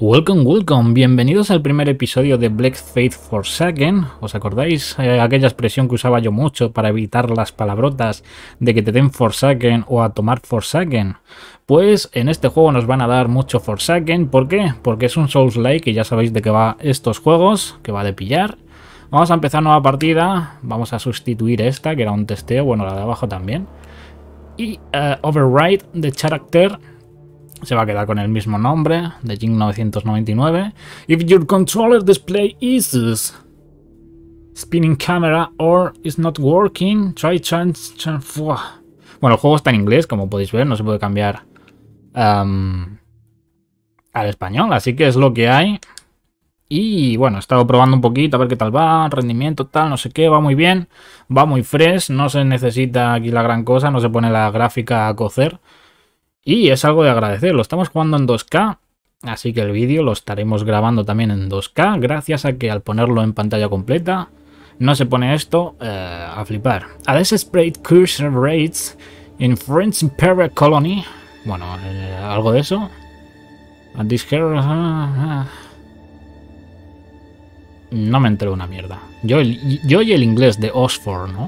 Welcome, welcome, bienvenidos al primer episodio de Black Faith Forsaken. ¿Os acordáis aquella expresión que usaba yo mucho para evitar las palabrotas de que te den Forsaken o a tomar Forsaken? Pues en este juego nos van a dar mucho Forsaken. ¿Por qué? Porque es un Souls-like y ya sabéis de qué va estos juegos, que va de pillar. Vamos a empezar nueva partida, vamos a sustituir esta, que era un testeo, bueno, la de abajo también. Y Override de Character se va a quedar con el mismo nombre, de Jing 999. If your controller display is spinning camera or is not working, try chance. Bueno, el juego está en inglés, como podéis ver, no se puede cambiar al español, así que es lo que hay. Y bueno, he estado probando un poquito a ver qué tal va, rendimiento, tal, no sé qué, va muy bien, va muy fresh, no se necesita aquí la gran cosa, no se pone la gráfica a cocer. Y es algo de agradecer, lo estamos jugando en 2K, así que el vídeo lo estaremos grabando también en 2K, gracias a que al ponerlo en pantalla completa no se pone esto a flipar. A desperate cursor rates in French Imperial Colony, bueno, algo de eso. A this no me entero una mierda. Yo y el inglés de Oxford, ¿no?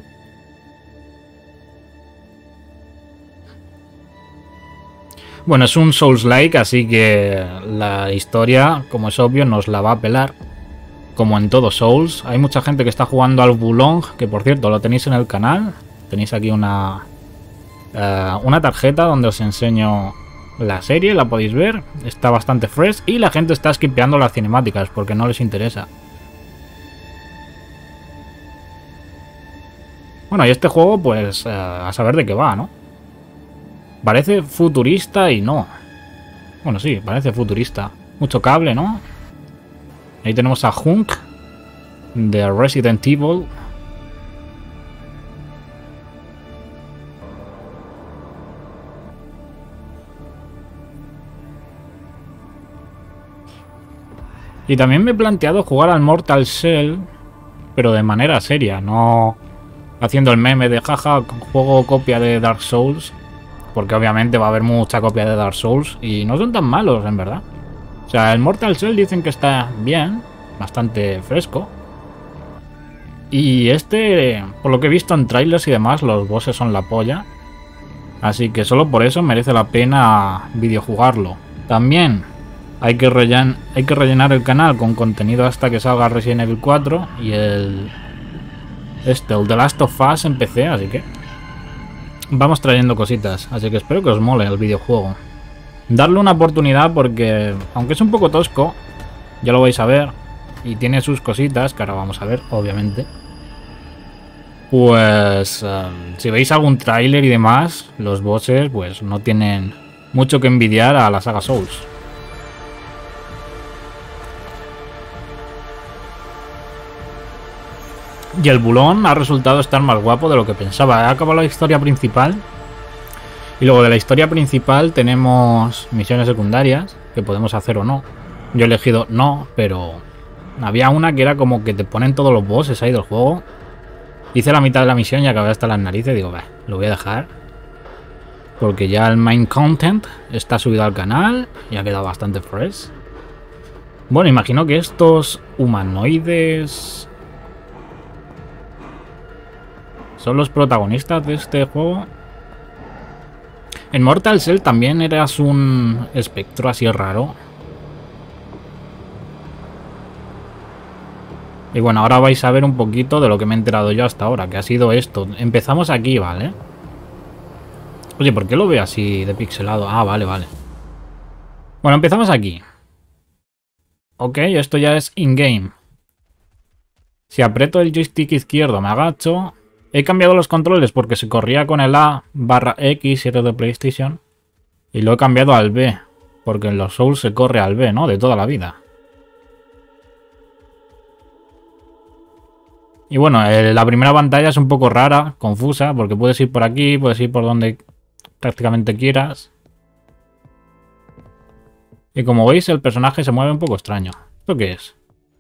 Bueno, es un Souls-like, así que la historia, como es obvio, nos la va a pelar. Como en todo Souls. Hay mucha gente que está jugando al Wulong, que por cierto lo tenéis en el canal. Tenéis aquí una tarjeta donde os enseño la serie, la podéis ver. Está bastante fresh y la gente está skipeando las cinemáticas porque no les interesa. Bueno, y este juego, pues, a saber de qué va, ¿no? Parece futurista y no. Bueno, sí, parece futurista. Mucho cable, ¿no? Ahí tenemos a Hunk de Resident Evil. Y también me he planteado jugar al Mortal Shell, pero de manera seria, no haciendo el meme de jaja, juego copia de Dark Souls. Porque obviamente va a haber mucha copia de Dark Souls y no son tan malos, en verdad. O sea, el Mortal Shell dicen que está bien, bastante fresco. Y este, por lo que he visto en trailers y demás, los bosses son la polla. Así que solo por eso merece la pena videojugarlo. También hay que rellenar el canal con contenido hasta que salga Resident Evil 4 y el The Last of Us en PC, así que vamos trayendo cositas, así que espero que os mole el videojuego. Darle una oportunidad porque, aunque es un poco tosco, ya lo vais a ver, y tiene sus cositas, que ahora vamos a ver, obviamente. Pues, si veis algún tráiler y demás, los bosses pues no tienen mucho que envidiar a la saga Souls. Y el Bulón ha resultado estar más guapo de lo que pensaba. He acabado la historia principal. Y luego de la historia principal tenemos misiones secundarias que podemos hacer o no. Yo he elegido no, pero había una que era como que te ponen todos los bosses ahí del juego. Hice la mitad de la misión y acabé hasta las narices. Digo, lo voy a dejar. Porque ya el main content está subido al canal y ha quedado bastante fresh. Bueno, imagino que estos humanoides son los protagonistas de este juego. En Mortal Shell también eras un espectro así raro. Y bueno, ahora vais a ver un poquito de lo que me he enterado yo hasta ahora, que ha sido esto. Empezamos aquí, ¿vale? Oye, ¿por qué lo veo así de pixelado? Ah, vale, vale. Bueno, empezamos aquí. Ok, esto ya es in-game. Si aprieto el joystick izquierdo me agacho. He cambiado los controles porque se corría con el A/X si era de PlayStation. Y lo he cambiado al B. Porque en los Souls se corre al B, ¿no? De toda la vida. Y bueno, la primera pantalla es un poco rara, confusa, porque puedes ir por aquí, puedes ir por donde prácticamente quieras. Y como veis, el personaje se mueve un poco extraño. ¿Esto qué es?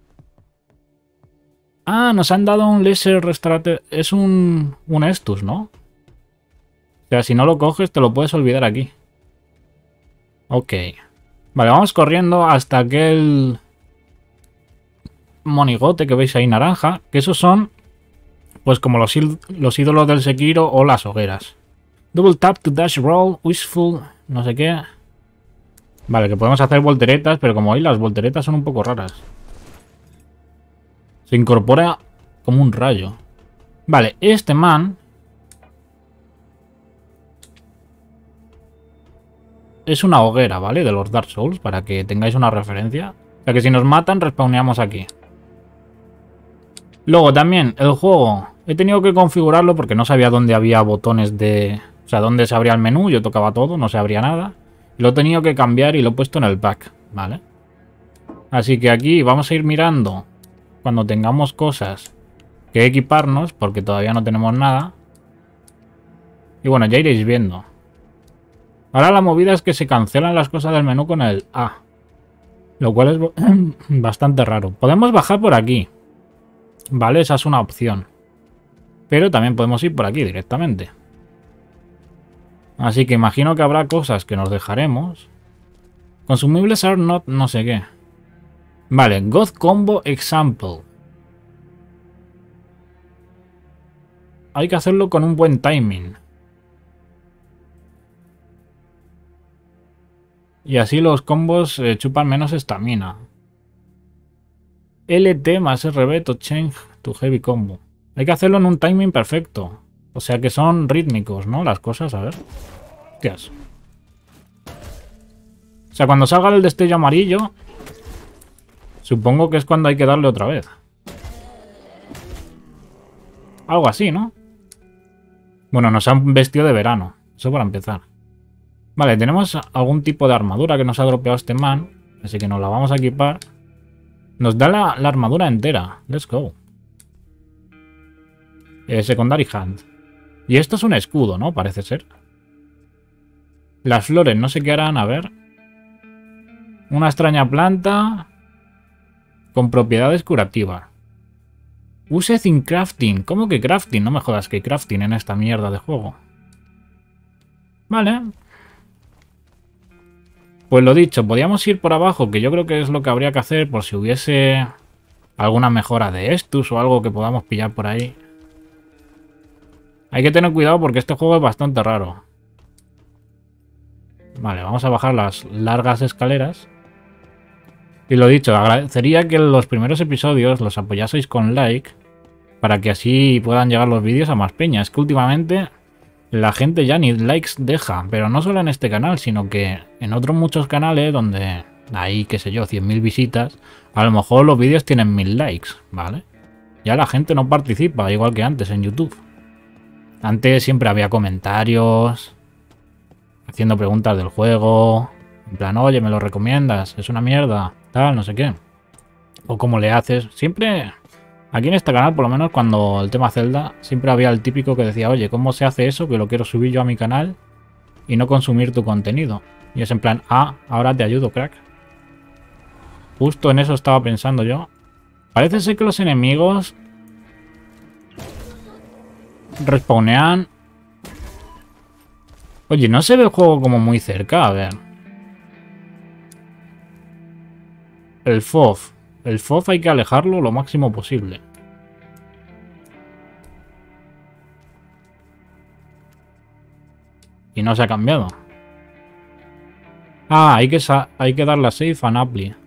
Ah, nos han dado un Laser Restorative. Es un Estus, ¿no? O sea, si no lo coges, te lo puedes olvidar aquí. Ok. Vale, vamos corriendo hasta aquel monigote que veis ahí naranja. Que esos son, pues como los ídolos del Sekiro o las hogueras. Double tap to dash roll, wishful, no sé qué. Vale, que podemos hacer volteretas, pero como hoy las volteretas son un poco raras. Se incorpora como un rayo. Vale, este man es una hoguera, ¿vale? De los Dark Souls, para que tengáis una referencia. O sea que si nos matan, respawneamos aquí. Luego también, el juego. He tenido que configurarlo porque no sabía dónde había botones de... O sea, dónde se abría el menú. Yo tocaba todo, no se abría nada. Y lo he tenido que cambiar y lo he puesto en el back, ¿vale? Así que aquí vamos a ir mirando cuando tengamos cosas que equiparnos, porque todavía no tenemos nada. Y bueno, ya iréis viendo. Ahora la movida es que se cancelan las cosas del menú con el A. Lo cual es bastante raro. Podemos bajar por aquí. Vale, esa es una opción. Pero también podemos ir por aquí directamente. Así que imagino que habrá cosas que nos dejaremos. Consumibles are not no sé qué. Vale, God Combo Example. Hay que hacerlo con un buen timing. Y así los combos chupan menos estamina. LT más RB to change to heavy combo. Hay que hacerlo en un timing perfecto. O sea que son rítmicos, ¿no? Las cosas, a ver. Hostias. O sea, cuando salga el destello amarillo, supongo que es cuando hay que darle otra vez. Algo así, ¿no? Bueno, nos han vestido de verano. Eso para empezar. Vale, tenemos algún tipo de armadura que nos ha dropeado este man. Así que nos la vamos a equipar. Nos da la armadura entera. Let's go. Secondary Hand. Y esto es un escudo, ¿no? Parece ser. Las flores no sé qué harán. A ver. Una extraña planta con propiedades curativas. Used in crafting. ¿Cómo que crafting? No me jodas que crafting en esta mierda de juego. Vale. Pues lo dicho, podíamos ir por abajo, que yo creo que es lo que habría que hacer por si hubiese alguna mejora de estus o algo que podamos pillar por ahí. Hay que tener cuidado porque este juego es bastante raro. Vale, vamos a bajar las largas escaleras. Y lo dicho, agradecería que los primeros episodios los apoyaseis con like para que así puedan llegar los vídeos a más peña. Es que últimamente la gente ya ni likes deja, pero no solo en este canal, sino que en otros muchos canales donde hay, qué sé yo, 100.000 visitas, a lo mejor los vídeos tienen 1000 likes, ¿vale? Ya la gente no participa, igual que antes en YouTube. Antes siempre había comentarios, haciendo preguntas del juego, en plan, oye, ¿me lo recomiendas? Es una mierda, tal, no sé qué. O cómo le haces. Siempre, aquí en este canal, por lo menos cuando el tema Zelda, siempre había el típico que decía, oye, ¿cómo se hace eso? Que lo quiero subir yo a mi canal y no consumir tu contenido. Y es en plan, ah, ahora te ayudo, crack. Justo en eso estaba pensando yo. Parece ser que los enemigos respawnean. Oye, no se ve el juego como muy cerca, a ver. El FOV. El FOV hay que alejarlo lo máximo posible. Y no se ha cambiado. Ah, hay que darle a Save and Apply.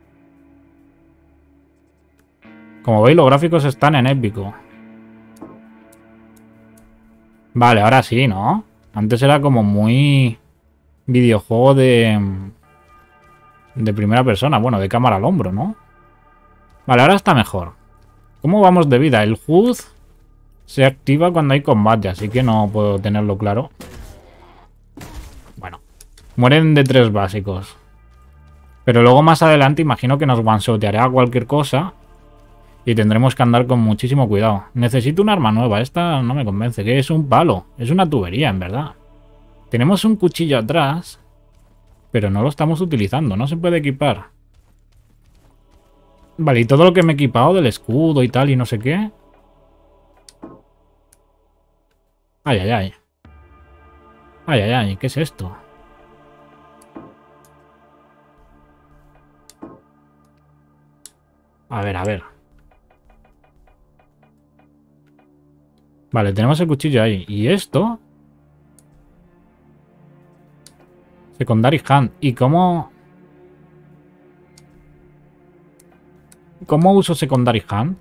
Como veis, los gráficos están en épico. Vale, ahora sí, ¿no? Antes era como muy videojuego de primera persona. Bueno, de cámara al hombro, ¿no? Vale, ahora está mejor. ¿Cómo vamos de vida? El HUD se activa cuando hay combate, así que no puedo tenerlo claro. Bueno, mueren de 3 básicos. Pero luego más adelante imagino que nos one-shoteará cualquier cosa y tendremos que andar con muchísimo cuidado. Necesito un arma nueva, esta no me convence. ¿Qué es un palo? Es una tubería, en verdad. Tenemos un cuchillo atrás, pero no lo estamos utilizando, no se puede equipar. Vale, y todo lo que me he equipado del escudo y tal y no sé qué. Ay, ay, ay. Ay, ay, ay, ¿qué es esto? A ver, a ver. Vale, tenemos el cuchillo ahí. ¿Y esto? Secondary Hand. ¿Y cómo...? ¿Cómo uso Secondary Hand?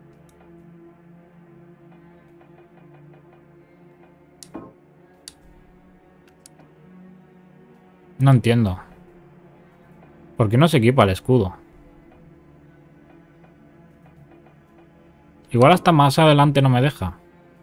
No entiendo. ¿Por qué no se equipa el escudo? Igual hasta más adelante no me deja.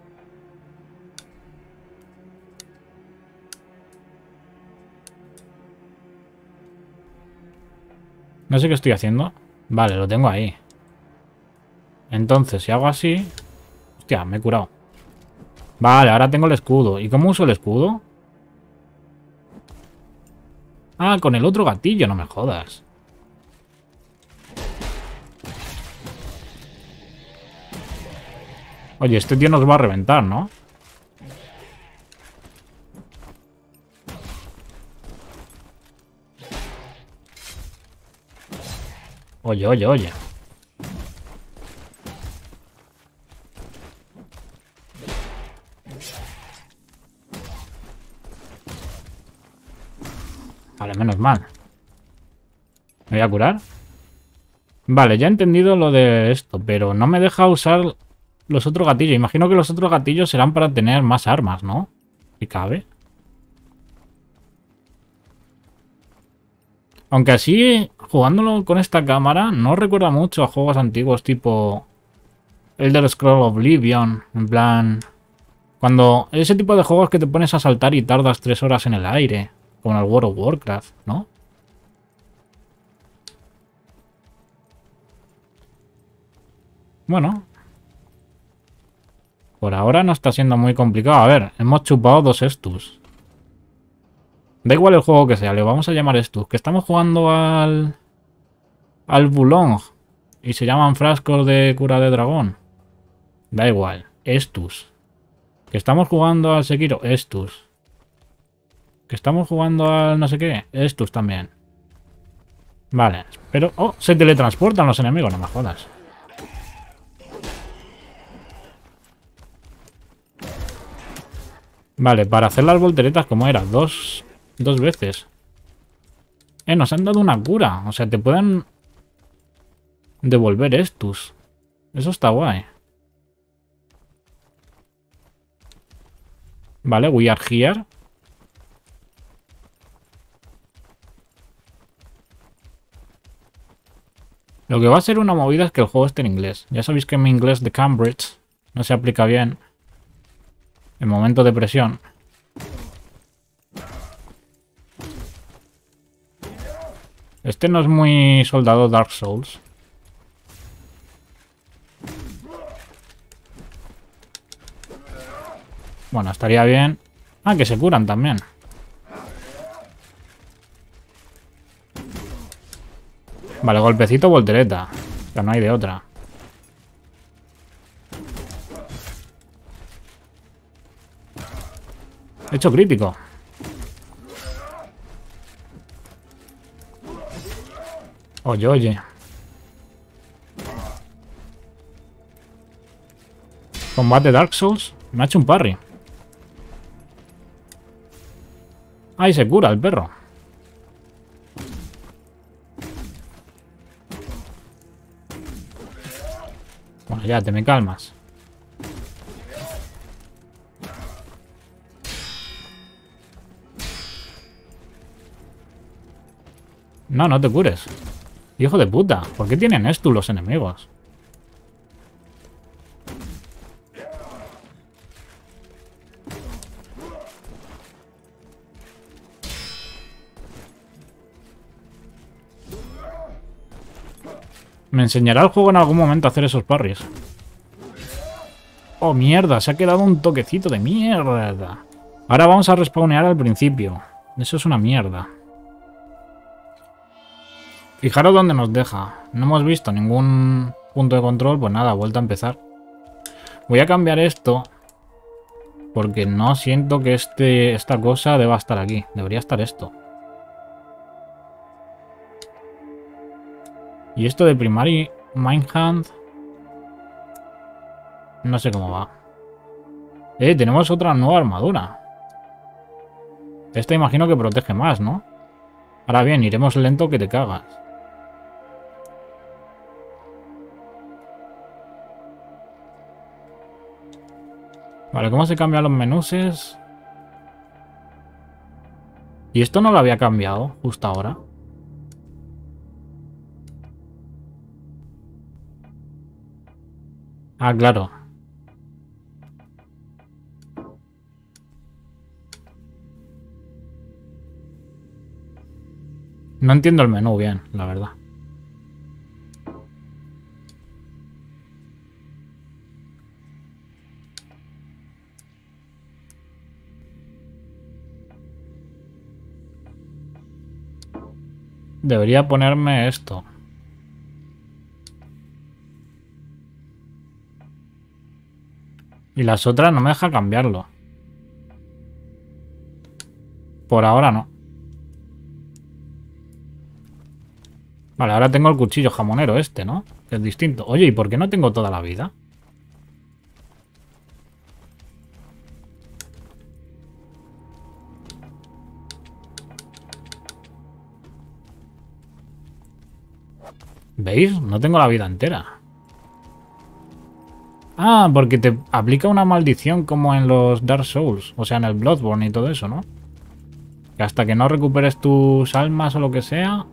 No sé qué estoy haciendo. Vale, lo tengo ahí. Entonces, si hago así... Hostia, me he curado. Vale, ahora tengo el escudo. ¿Y cómo uso el escudo? Ah, con el otro gatillo, no me jodas. Oye, este tío nos va a reventar, ¿no? Oye, oye, oye. Vale, menos mal. ¿Me voy a curar? Vale, ya he entendido lo de esto, pero no me deja usar los otros gatillos. Imagino que los otros gatillos serán para tener más armas, ¿no? Si cabe. Aunque así, jugándolo con esta cámara, no recuerda mucho a juegos antiguos tipo Elder Scrolls Oblivion. En plan, cuando ese tipo de juegos que te pones a saltar y tardas 3 horas en el aire. Como el World of Warcraft, ¿no? Bueno. Por ahora no está siendo muy complicado. A ver, hemos chupado 2 Estus. Da igual el juego que sea, le vamos a llamar Estus. Que estamos jugando al Bulong. Y se llaman frascos de cura de dragón. Da igual. Estus. Que estamos jugando al Sekiro. Estus. Que estamos jugando al no sé qué. Estus también. Vale. Pero... Oh, se teletransportan los enemigos. No me jodas. Vale, para hacer las volteretas, ¿cómo era? Dos veces. Nos han dado una cura. O sea, te pueden devolver estos. Eso está guay. Vale, we are here. Lo que va a ser una movida es que el juego esté en inglés. Ya sabéis que mi inglés de Cambridge no se aplica bien en momentos de presión. Este no es muy soldado Dark Souls. Bueno, estaría bien. Ah, que se curan también. Vale, golpecito, voltereta. Pero no hay de otra. Hecho crítico. Oye, oye. Combate Dark Souls. Me ha hecho un parry. Ahí se cura el perro. Bueno, ya te me calmas. No, no te cures. Hijo de puta. ¿Por qué tienen esto los enemigos? Me enseñará el juego en algún momento a hacer esos parries. Oh, mierda. Se ha quedado un toquecito de mierda. Ahora vamos a respawnear al principio. Eso es una mierda. Fijaros dónde nos deja. No hemos visto ningún punto de control. Pues nada, vuelta a empezar. Voy a cambiar esto. Porque no siento que esta cosa deba estar aquí. Debería estar esto. Y esto de primary Mindhand. No sé cómo va. Tenemos otra nueva armadura. Esta imagino que protege más, ¿no? Ahora bien, iremos lento que te cagas. Vale, ¿cómo se cambian los menuses? Y esto no lo había cambiado justo ahora. Ah, claro. No entiendo el menú bien, la verdad. Debería ponerme esto. Y las otras no me deja cambiarlo. Por ahora no. Vale, ahora tengo el cuchillo jamonero este, ¿no? Que es distinto. Oye, ¿y por qué no tengo toda la vida? ¿Veis? No tengo la vida entera. Ah, porque te aplica una maldición como en los Dark Souls. O sea, en el Bloodborne y todo eso, ¿no? Que hasta que no recuperes tus almas o lo que sea,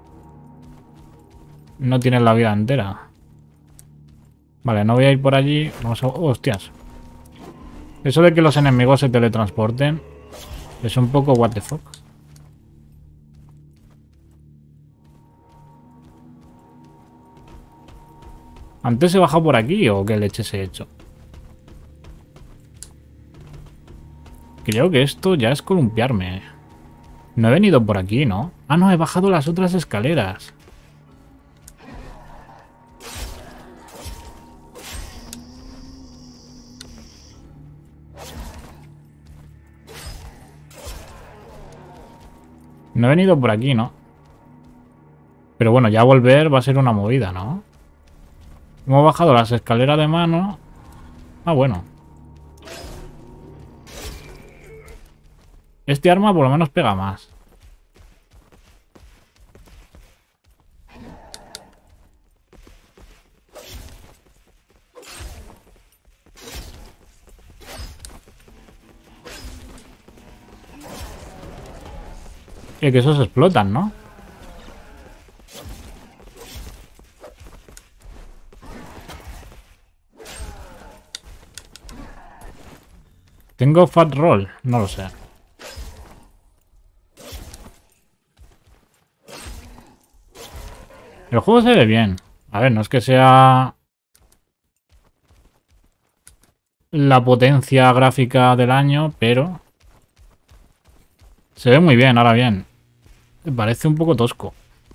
no tienes la vida entera. Vale, no voy a ir por allí. Vamos a... oh, hostias. Eso de que los enemigos se teletransporten es un poco what the fuck. ¿Antes he bajado por aquí o qué leches he hecho? Creo que esto ya es columpiarme. No he venido por aquí, ¿no? Ah, no, he bajado las otras escaleras. No he venido por aquí, ¿no? Pero bueno, ya volver va a ser una movida, ¿no? Hemos bajado las escaleras de mano. Ah, bueno. Este arma por lo menos pega más. Y que esos explotan, ¿no? ¿Tengo Fat Roll? No lo sé. El juego se ve bien. A ver, no es que sea la potencia gráfica del año, pero se ve muy bien, ahora bien. Me parece un poco tosco.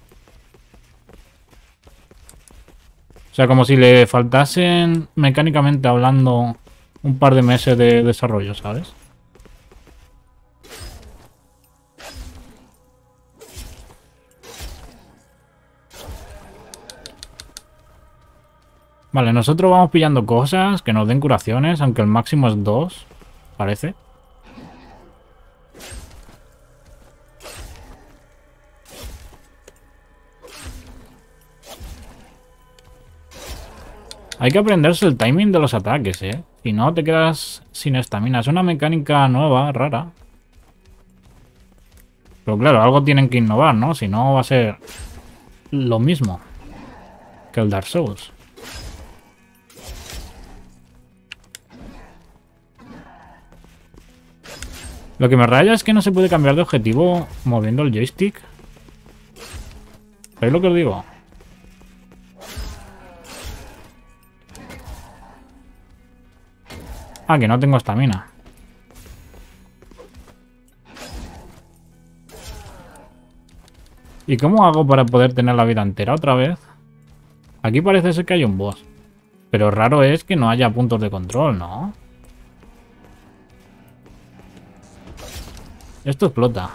O sea, como si le faltasen, mecánicamente hablando, un par de meses de desarrollo, ¿sabes? Vale, nosotros vamos pillando cosas que nos den curaciones, aunque el máximo es 2, parece. Hay que aprenderse el timing de los ataques, ¿eh? Si no, te quedas sin estamina. Es una mecánica nueva, rara. Pero claro, algo tienen que innovar, ¿no? Si no, va a ser lo mismo que el Dark Souls. Lo que me raya es que no se puede cambiar de objetivo moviendo el joystick. ¿Sabéis lo que os digo? Ah, que no tengo estamina. ¿Y cómo hago para poder tener la vida entera otra vez? Aquí parece ser que hay un boss. Pero raro es que no haya puntos de control, ¿no? Esto explota.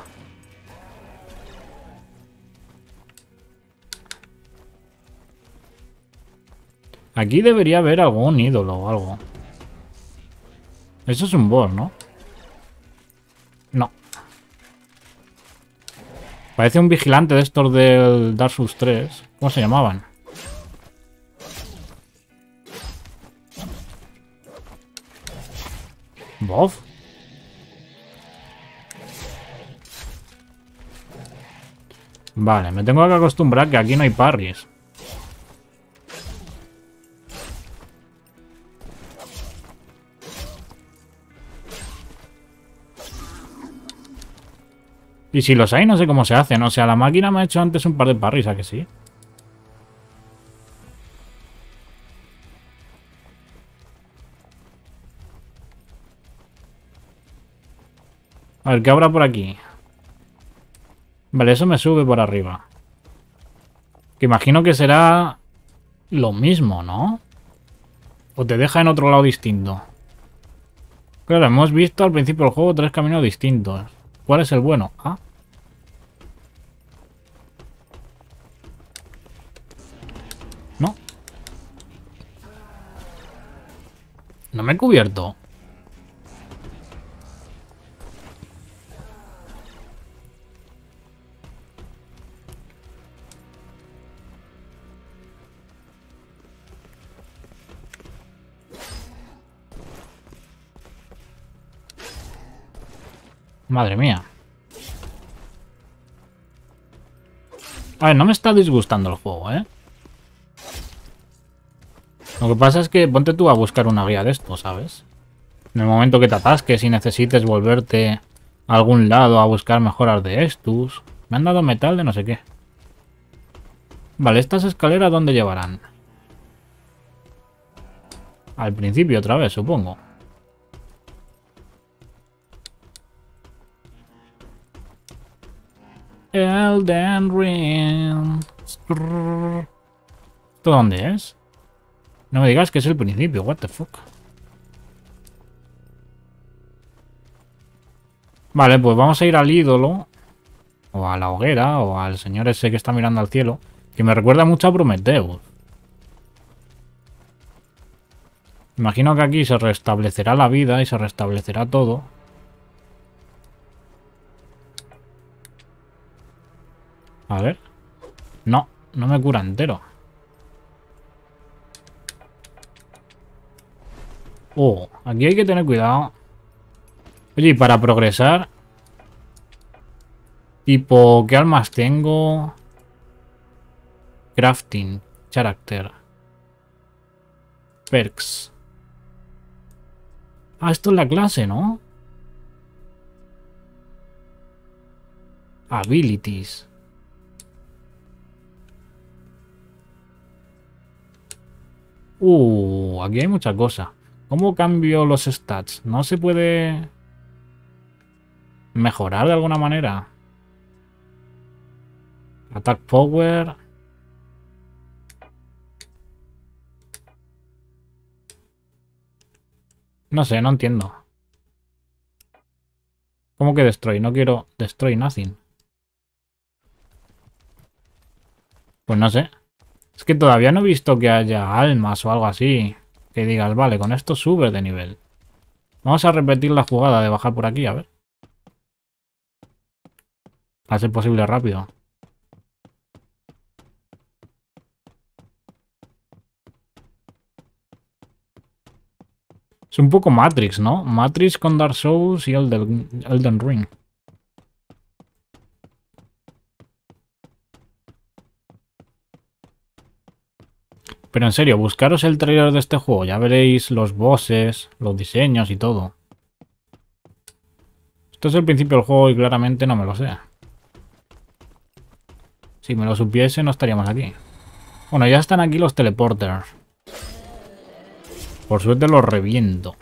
Aquí debería haber algún ídolo o algo. Eso es un boss, ¿no? No. Parece un vigilante de estos del Dark Souls 3. ¿Cómo se llamaban? ¿Bof? Vale, me tengo que acostumbrar que aquí no hay parries. Y si los hay, no sé cómo se hacen. O sea, la máquina me ha hecho antes un par de parries, ¿a que sí? A ver, ¿qué habrá por aquí? Vale, eso me sube por arriba. Que imagino que será lo mismo, ¿no? O te deja en otro lado distinto. Claro, hemos visto al principio del juego 3 caminos distintos. ¿Cuál es el bueno? Ah. No. No me he cubierto. Madre mía. A ver, no me está disgustando el juego, ¿eh? Lo que pasa es que ponte tú a buscar una guía de esto, ¿sabes? En el momento que te atasques y necesites volverte a algún lado a buscar mejoras de Estus. Me han dado metal de no sé qué. Vale, estas escaleras ¿dónde llevarán? Al principio otra vez, supongo. Elden Ring. ¿Esto dónde es? No me digas que es el principio, what the fuck. Vale, pues vamos a ir al ídolo. O a la hoguera, o al señor ese que está mirando al cielo. Que me recuerda mucho a Prometheus. Imagino que aquí se restablecerá la vida y se restablecerá todo. A ver. No, no me cura entero. Oh, aquí hay que tener cuidado. Oye, y para progresar... Tipo, ¿qué armas tengo? Crafting, character. Perks. Ah, esto es la clase, ¿no? Abilities. Aquí hay mucha cosa. ¿Cómo cambio los stats? ¿No se puede mejorar de alguna manera? Attack power. No sé, no entiendo. ¿Cómo que destroy? No quiero destroy nothing. Pues no sé. Es que todavía no he visto que haya almas o algo así. Que digas, vale, con esto subes de nivel. Vamos a repetir la jugada de bajar por aquí, a ver. A ser posible rápido. Es un poco Matrix, ¿no? Matrix con Dark Souls y Elden Ring. Pero en serio, buscaros el trailer de este juego. Ya veréis los bosses, los diseños y todo. Esto es el principio del juego y claramente no me lo sé. Si me lo supiese no estaríamos aquí. Bueno, ya están aquí los teleporters. Por suerte los reviento.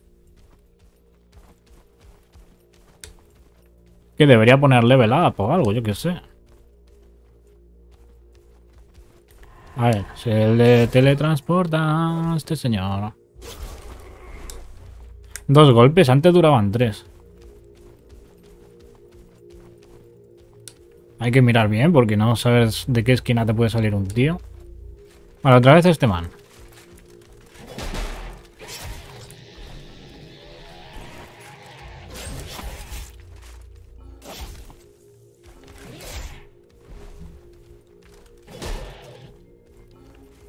Que debería poner level up o algo, yo qué sé. A ver, se le teletransporta a este señor. 2 golpes, antes duraban 3. Hay que mirar bien porque no sabes de qué esquina te puede salir un tío. Vale, otra vez este man.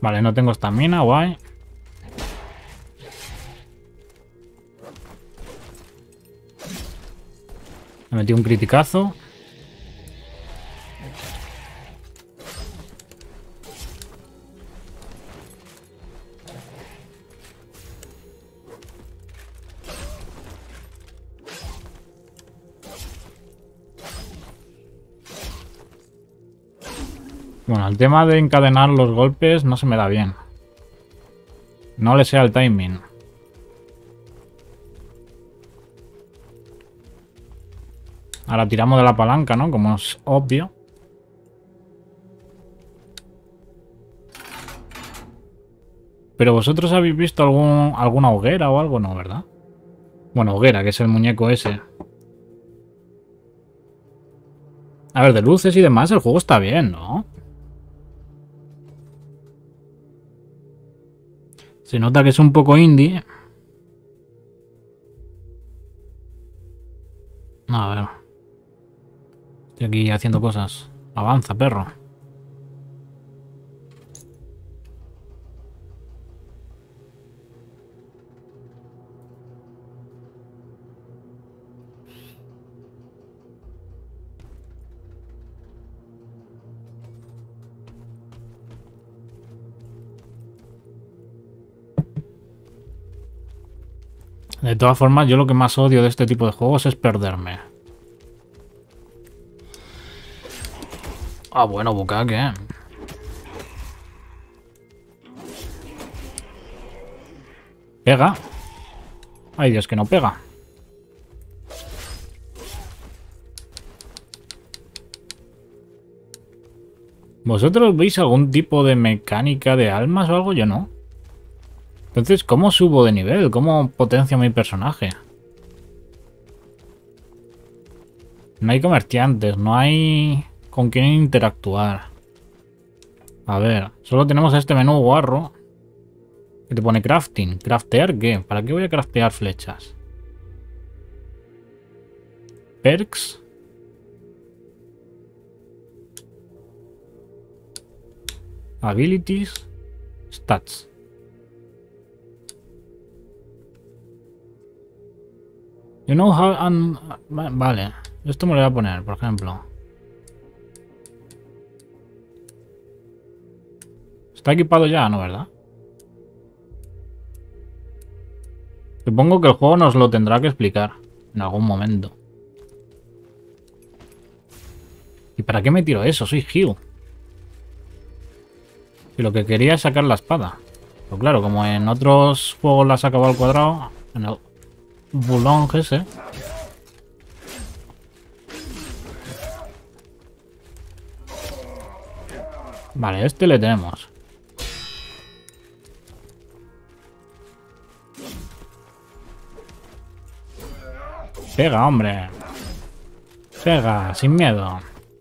Vale, no tengo estamina, guay. Me metí un criticazo. Bueno, el tema de encadenar los golpes no se me da bien. No le sé el timing. Ahora tiramos de la palanca, ¿no? Como es obvio. Pero vosotros habéis visto alguna hoguera o algo, ¿no? ¿Verdad? Bueno, hoguera, que es el muñeco ese. A ver, de luces y demás, el juego está bien, ¿no? Se nota que es un poco indie. A ver. Estoy aquí haciendo cosas. Avanza, perro. De todas formas, yo lo que más odio de este tipo de juegos es perderme. Ah, bueno, bucaque. Pega. Ay, Dios, que no pega. ¿Vosotros veis algún tipo de mecánica de almas o algo? Yo no. Entonces, ¿cómo subo de nivel? ¿Cómo potencio mi personaje? No hay comerciantes, no hay con quién interactuar. A ver, solo tenemos este menú guarro que te pone crafting. ¿Craftear qué? ¿Para qué voy a craftear flechas? Perks. Abilities. Stats. You know how vale. Esto me lo voy a poner, por ejemplo. Está equipado ya, ¿no? ¿Verdad? Supongo que el juego nos lo tendrá que explicar en algún momento. ¿Y para qué me tiro eso? Soy heal. Y lo que quería es sacar la espada. Pero claro, como en otros juegos la has acabado al cuadrado, en el bulón ese. Vale, este le tenemos. Pega, hombre. Pega, sin miedo.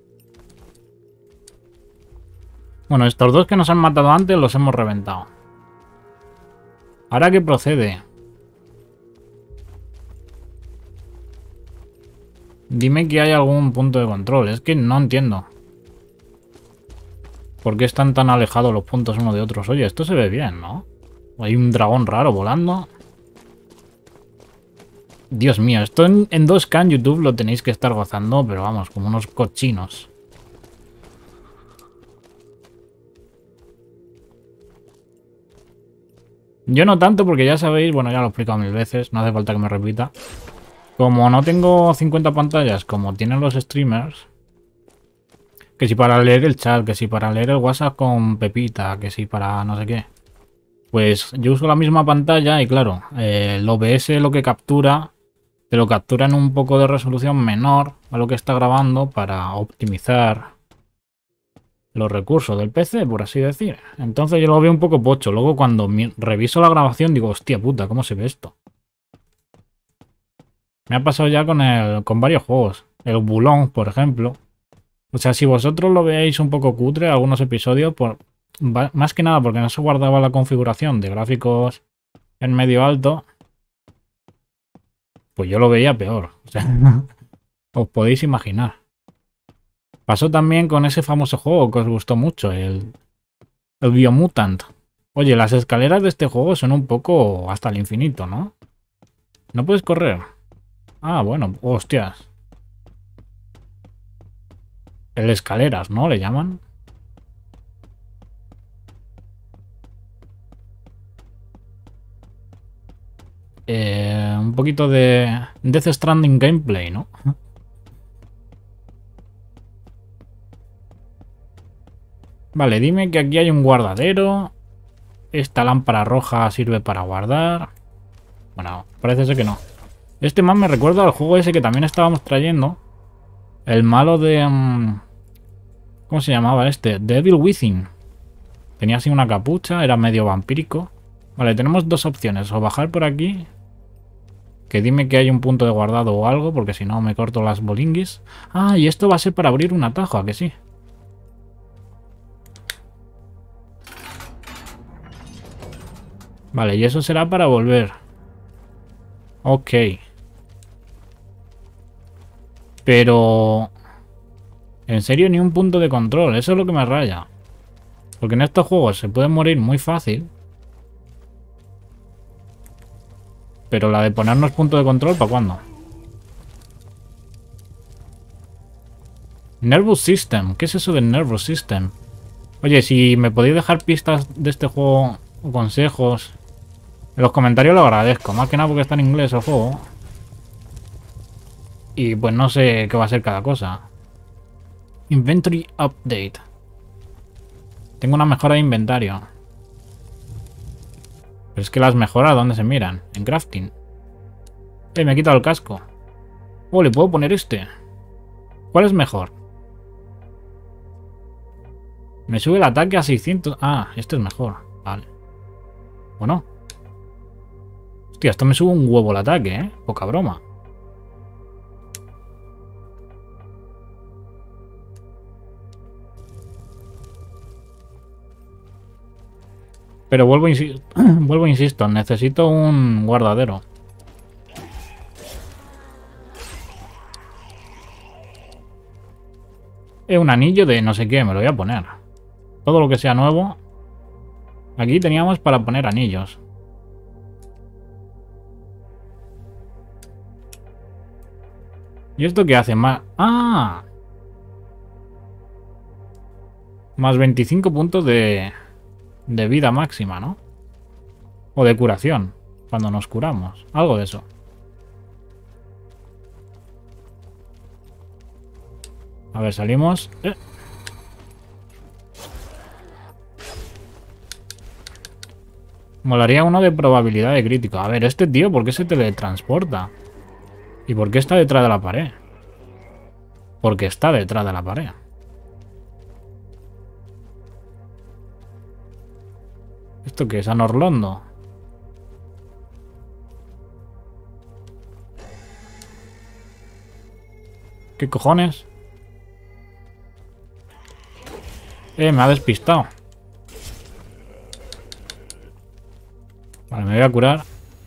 Bueno, estos dos que nos han matado antes los hemos reventado. ¿Ahora qué procede? Dime que hay algún punto de control. Es que no entiendo. ¿Por qué están tan alejados los puntos uno de otros? Oye, esto se ve bien, ¿no? Hay un dragón raro volando. Dios mío, esto en 2K en YouTube lo tenéis que estar gozando, pero vamos, como unos cochinos. Yo no tanto porque ya sabéis, bueno, ya lo he explicado 1000 veces, no hace falta que me repita. Como no tengo 50 pantallas como tienen los streamers, que si para leer el chat, que si para leer el WhatsApp con Pepita, que si para no sé qué. Pues yo uso la misma pantalla y claro, el OBS lo que captura, te lo captura en un poco de resolución menor a lo que está grabando para optimizar los recursos del PC, por así decir. Entonces yo lo veo un poco pocho. Luego cuando reviso la grabación digo, hostia puta, ¿cómo se ve esto? Me ha pasado ya con varios juegos. El Bulong, por ejemplo. O sea, si vosotros lo veis un poco cutre, algunos episodios, más que nada porque no se guardaba la configuración de gráficos en medio alto, pues yo lo veía peor. O sea, os podéis imaginar. Pasó también con ese famoso juego que os gustó mucho, el El Biomutant. Oye, las escaleras de este juego son un poco hasta el infinito, ¿no? No puedes correr. Ah, bueno, hostias. El escaleras, ¿no? Le llaman. Un poquito de Death Stranding gameplay, ¿no? Vale, dime que aquí hay un guardadero. Esta lámpara roja sirve para guardar. Bueno, parece ser que no. Este más me recuerda al juego ese que también estábamos trayendo. El malo de... ¿cómo se llamaba este? Devil Within. Tenía así una capucha, era medio vampírico. Vale, tenemos dos opciones. O bajar por aquí. Que dime que hay un punto de guardado o algo, porque si no me corto las bolinguis. Ah, y esto va a ser para abrir un atajo, ¿a que sí? Vale, y eso será para volver. Ok. Pero... en serio, ni un punto de control. Eso es lo que me raya. Porque en estos juegos se puede morir muy fácil. Pero la de ponernos punto de control, ¿para cuándo? Nervous System. ¿Qué es eso de Nervous System? Oye, si me podéis dejar pistas de este juego o consejos en los comentarios lo agradezco. Más que nada porque está en inglés el juego. Y pues no sé qué va a ser cada cosa. Inventory Update. Tengo una mejora de inventario. Pero es que las mejoras, ¿dónde se miran? En crafting. Me he quitado el casco. Oh, le puedo poner este. ¿Cuál es mejor? Me sube el ataque a 600. Ah, este es mejor. Vale. Bueno. Hostia, esto me sube un huevo el ataque, ¿eh? Poca broma. Pero vuelvo, insisto, necesito un guardadero. Es un anillo de no sé qué, me lo voy a poner. Todo lo que sea nuevo. Aquí teníamos para poner anillos. ¿Y esto qué hace? Más... ¡Ah! Más 25 puntos de vida máxima, ¿no? O de curación, cuando nos curamos. Algo de eso. A ver, salimos. Molaría uno de probabilidad de crítico. A ver, este tío, ¿por qué se teletransporta? ¿Y por qué está detrás de la pared? Porque está detrás de la pared. ¿Esto qué es? ¿Anorlondo? ¿Qué cojones? Me ha despistado. Vale, me voy a curar.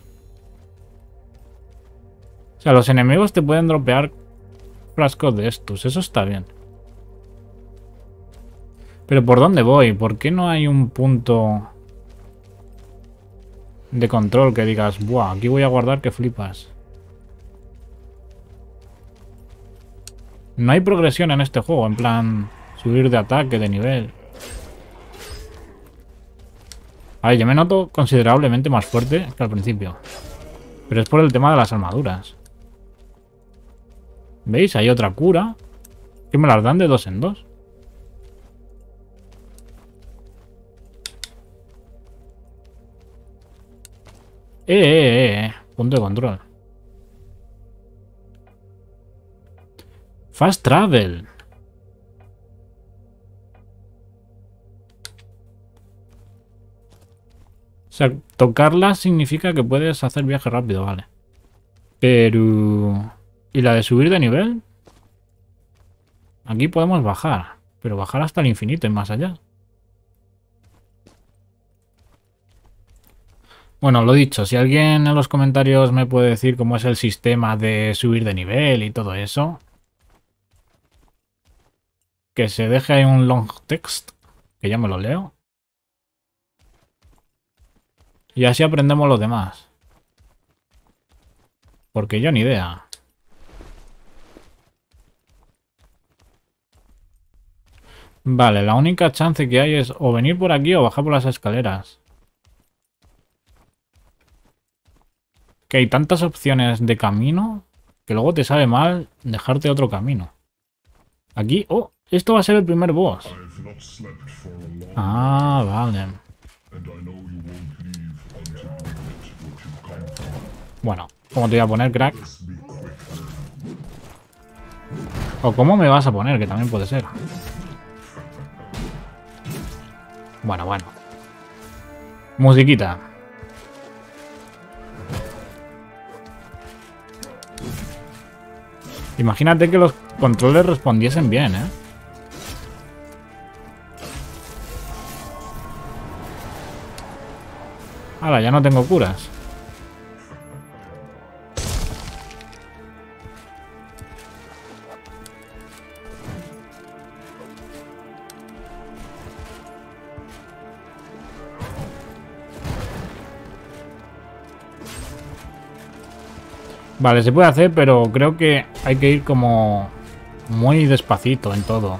O sea, los enemigos te pueden dropear frascos de estos. Eso está bien. Pero ¿por dónde voy? ¿Por qué no hay un punto de control que digas, buah, aquí voy a guardar que flipas? No hay progresión en este juego, en plan subir de ataque, de nivel. A ver, yo me noto considerablemente más fuerte que al principio. Pero es por el tema de las armaduras. ¿Veis? Hay otra cura. Que me las dan de 2 en 2. Punto de control. Fast travel. O sea, tocarla significa que puedes hacer viaje rápido, vale. Pero... ¿y la de subir de nivel? Aquí podemos bajar. Pero bajar hasta el infinito y más allá. Bueno, lo dicho, si alguien en los comentarios me puede decir cómo es el sistema de subir de nivel y todo eso, que se deje ahí un long text, que ya me lo leo. Y así aprendemos los demás. Porque yo ni idea. Vale, la única chance que hay es o venir por aquí o bajar por las escaleras. Que hay tantas opciones de camino que luego te sabe mal dejarte otro camino. Aquí... ¡Oh! Esto va a ser el primer boss. Ah, vale. Bueno, ¿cómo te voy a poner, crack? O cómo me vas a poner, que también puede ser. Bueno, bueno. Musiquita. Imagínate que los controles respondiesen bien, ¿eh? Ahora, ya no tengo curas. Vale, se puede hacer, pero creo que hay que ir como muy despacito en todo.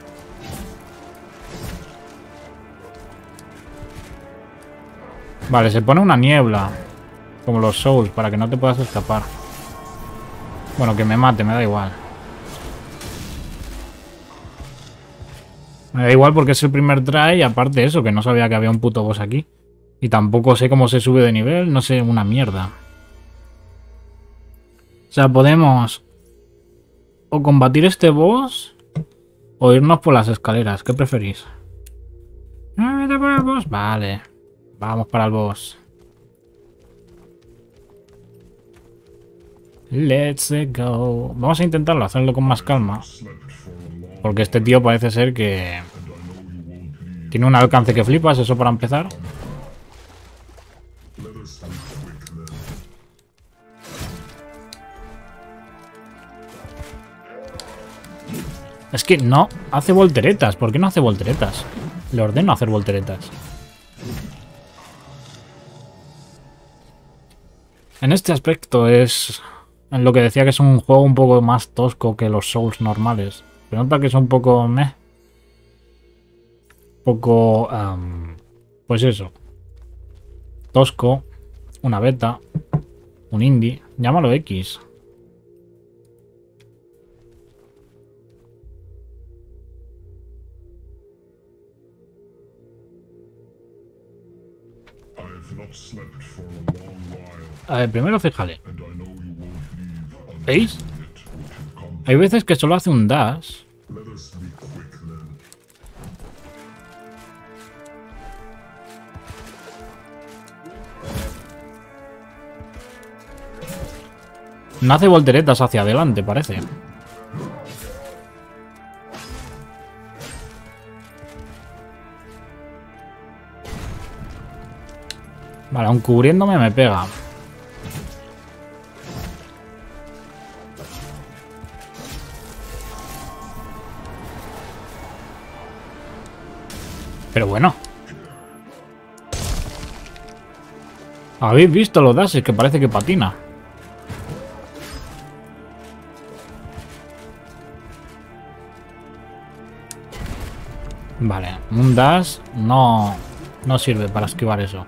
Vale, se pone una niebla, como los Souls, para que no te puedas escapar. Bueno, que me mate, me da igual. Me da igual porque es el primer try y aparte eso, que no sabía que había un puto boss aquí. Y tampoco sé cómo se sube de nivel, no sé una mierda. O sea, podemos o combatir este boss o irnos por las escaleras. ¿Qué preferís? ¿Por el boss? Vale. Vamos para el boss. Let's go. Vamos a intentarlo, hacerlo con más calma. Porque este tío parece ser que tiene un alcance que flipas, eso para empezar. Es que no hace volteretas. ¿Por qué no hace volteretas? Le ordeno hacer volteretas. En este aspecto es en lo que decía que es un juego un poco más tosco que los Souls normales. Se nota que es un poco meh. Poco... pues eso. Tosco. Una beta. Un indie. Llámalo X. A ver, primero fíjale. ¿Veis? Hay veces que solo hace un dash. No hace volteretas hacia adelante, parece. Vale, aun cubriéndome me pega. Pero bueno. ¿Habéis visto los dashes? Que parece que patina. Vale, un dash no sirve para esquivar eso.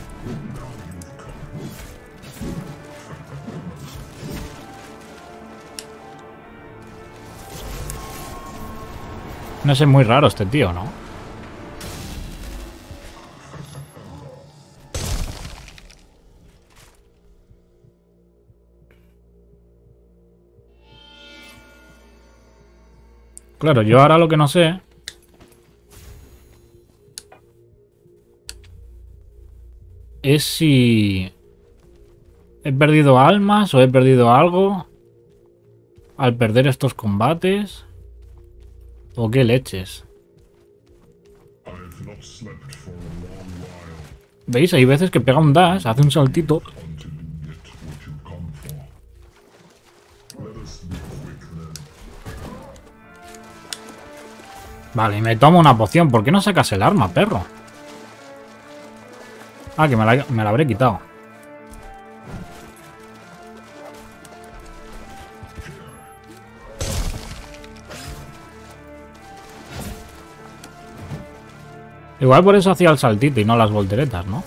No sé, muy raro este tío, ¿no? Claro, yo ahora lo que no sé es si he perdido almas o he perdido algo al perder estos combates. ¿O qué leches? ¿Veis? Hay veces que pega un dash, hace un saltito. Vale, y me tomo una poción. ¿Por qué no sacas el arma, perro? Ah, que me la habré quitado. Igual por eso hacía el saltito y no las volteretas, ¿no?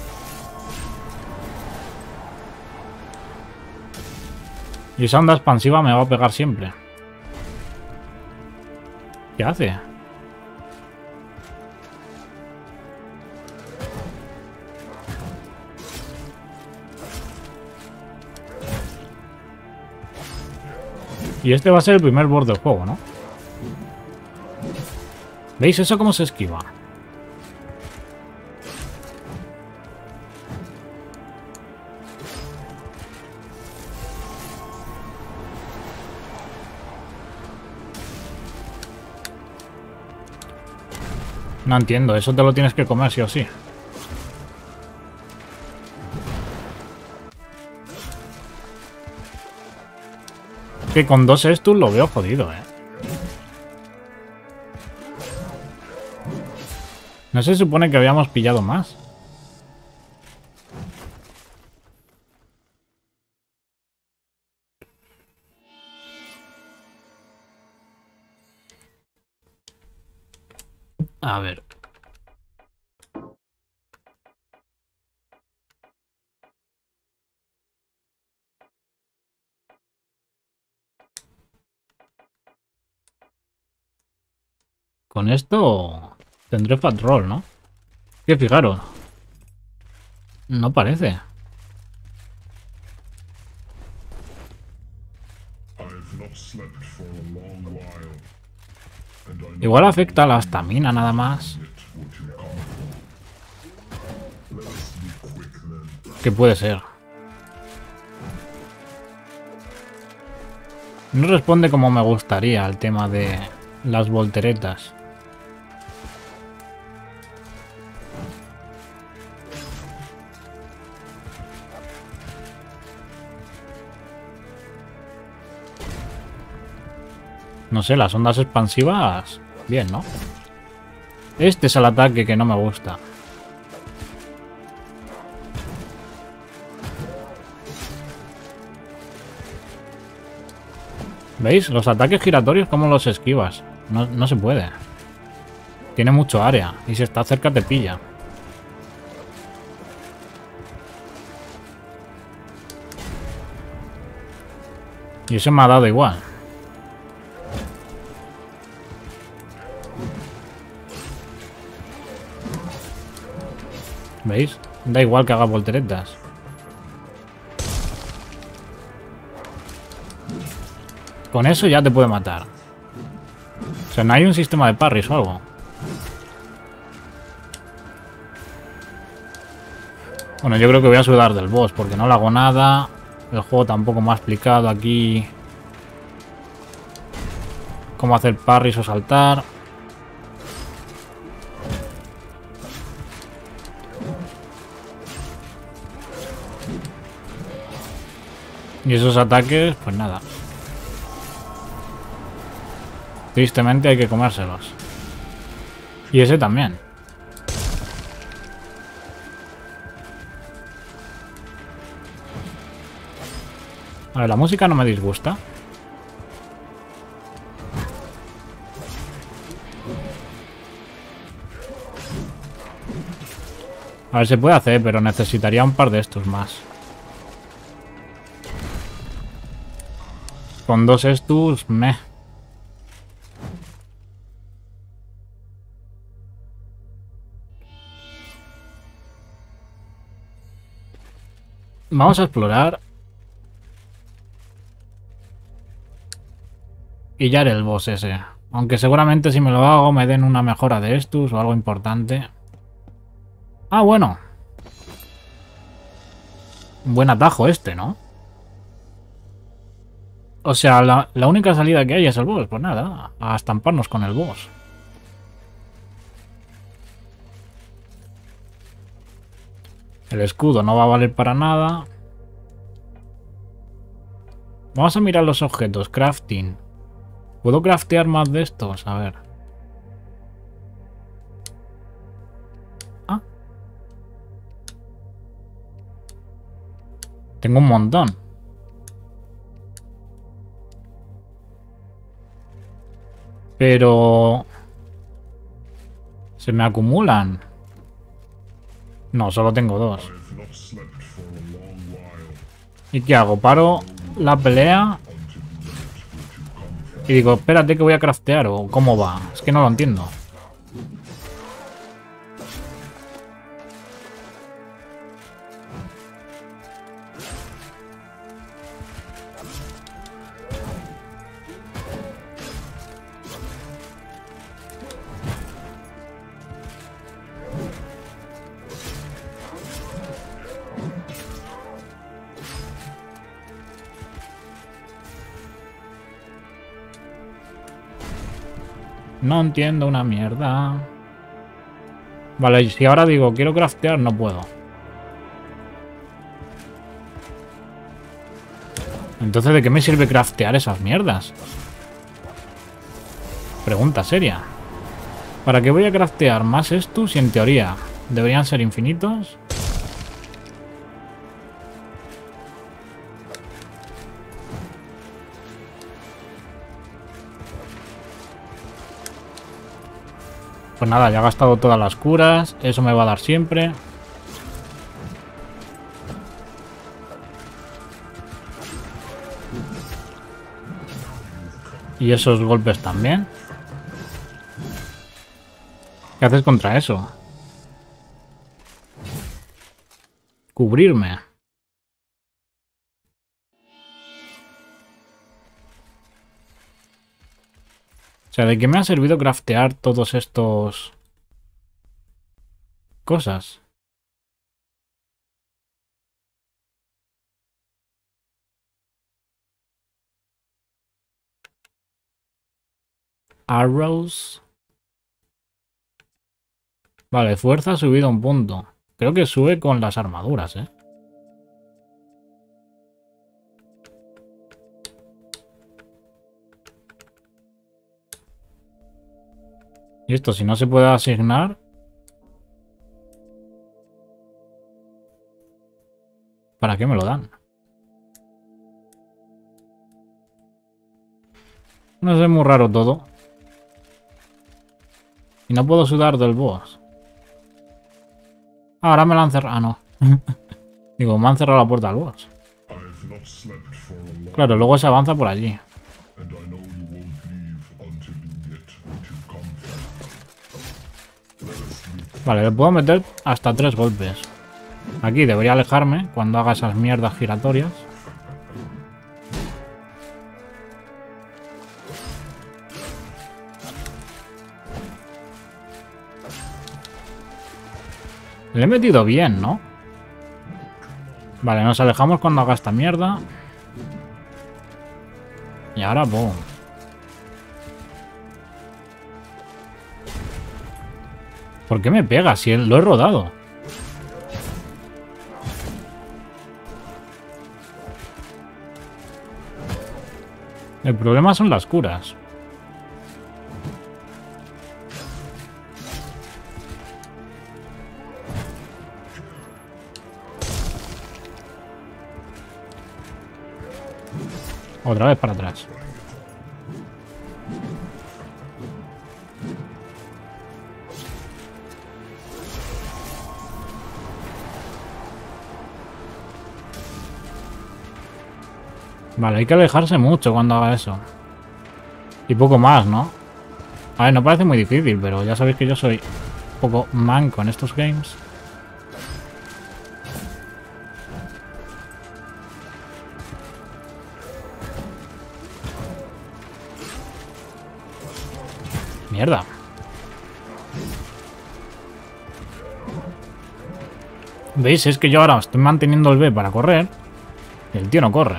Y esa onda expansiva me va a pegar siempre. ¿Qué hace? Y este va a ser el primer boss del juego, ¿no? ¿Veis eso cómo se esquiva? No entiendo, eso te lo tienes que comer sí o sí. Que con 2 estus lo veo jodido, No se supone que habíamos pillado más. A ver. Con esto tendré fat roll, ¿no? Que fijaros. No parece. Igual afecta a la estamina nada más. Que puede ser. No responde como me gustaría al tema de las volteretas. No sé, las ondas expansivas... Bien, ¿no? Este es el ataque que no me gusta. ¿Veis? Los ataques giratorios, ¿cómo los esquivas? No se puede. Tiene mucho área. Y si está cerca te pilla. Y eso me ha dado igual. ¿Veis? Da igual que haga volteretas. Con eso ya te puede matar. O sea, no hay un sistema de parries o algo. Bueno, yo creo que voy a sudar del boss porque no le hago nada. El juego tampoco me ha explicado aquí cómo hacer parries o saltar. Y esos ataques, pues nada. Tristemente hay que comérselos. Y ese también. A ver, la música no me disgusta. A ver, se puede hacer, pero necesitaría un par de estos más. Con 2 estus, meh. Vamos a explorar. Y ya haré el boss ese. Aunque seguramente si me lo hago me den una mejora de estus o algo importante. Ah, bueno. Un buen atajo este, ¿no? O sea, la única salida que hay es el boss. Pues nada, a estamparnos con el boss. El escudo no va a valer para nada. Vamos a mirar los objetos. Crafting. ¿Puedo craftear más de estos? A ver. Ah. Tengo un montón. Pero... se me acumulan. No, solo tengo 2. ¿Y qué hago? Paro la pelea y digo, espérate que voy a craftear, o cómo va. Es que no lo entiendo. No entiendo una mierda. Vale, y si ahora digo quiero craftear, no puedo. Entonces, ¿de qué me sirve craftear esas mierdas? Pregunta seria. ¿Para qué voy a craftear más esto si en teoría deberían ser infinitos? Pues nada, ya he gastado todas las curas. Eso me va a dar siempre. Y esos golpes también. ¿Qué haces contra eso? Cubrirme. O sea, ¿de qué me ha servido craftear todos estos cosas? Arrows. Vale, fuerza ha subido un punto. Creo que sube con las armaduras, ¿eh? Y esto, si no se puede asignar... ¿para qué me lo dan? No sé, muy raro todo. Y no puedo sudar del boss. Ahora me lo han cerrado. Ah, no. Digo, me han cerrado la puerta al boss. Claro, luego se avanza por allí. Vale, le puedo meter hasta 3 golpes. Aquí debería alejarme cuando haga esas mierdas giratorias. Le he metido bien, ¿no? Vale, nos alejamos cuando haga esta mierda. Y ahora, boom. ¿Por qué me pega si lo he rodado? El problema son las curas. Otra vez para atrás. Vale, hay que alejarse mucho cuando haga eso. Y poco más, ¿no? A ver, no parece muy difícil, pero ya sabéis que yo soy un poco manco en estos games. Mierda. ¿Veis? Es que yo ahora estoy manteniendo el B para correr. Y el tío no corre.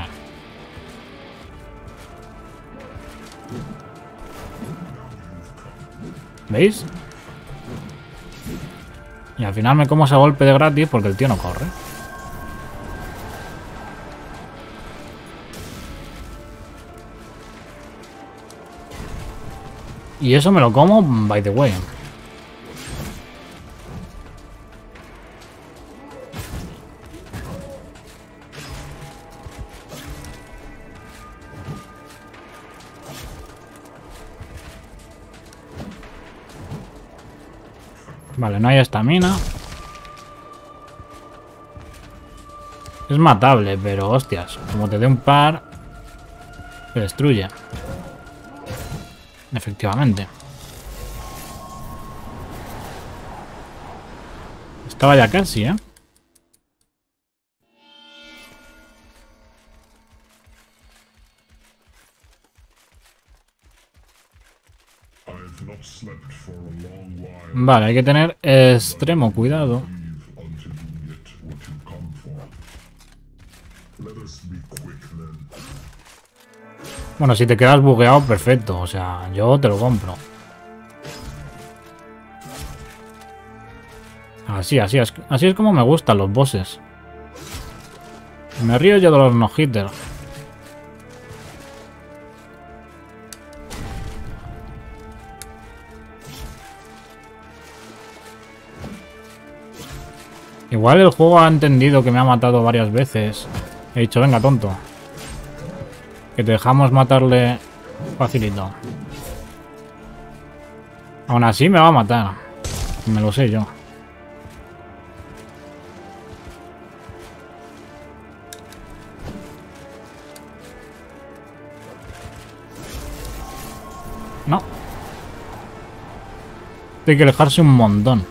¿Veis? Y al final me como ese golpe de gratis porque el tío no corre. Y eso me lo como, by the way. Vale, no hay estamina. Es matable, pero hostias, como te dé un par, se destruye. Efectivamente. Estaba ya casi, ¿eh? Vale, hay que tener extremo cuidado. Bueno, si te quedas bugueado, perfecto. O sea, yo te lo compro. Así es como me gustan los bosses. Me río yo de los no-hitter. Igual el juego ha entendido que me ha matado varias veces. He dicho, venga, tonto. Que te dejamos matarle facilito. Aún así me va a matar. Me lo sé yo. No. Hay que alejarse un montón.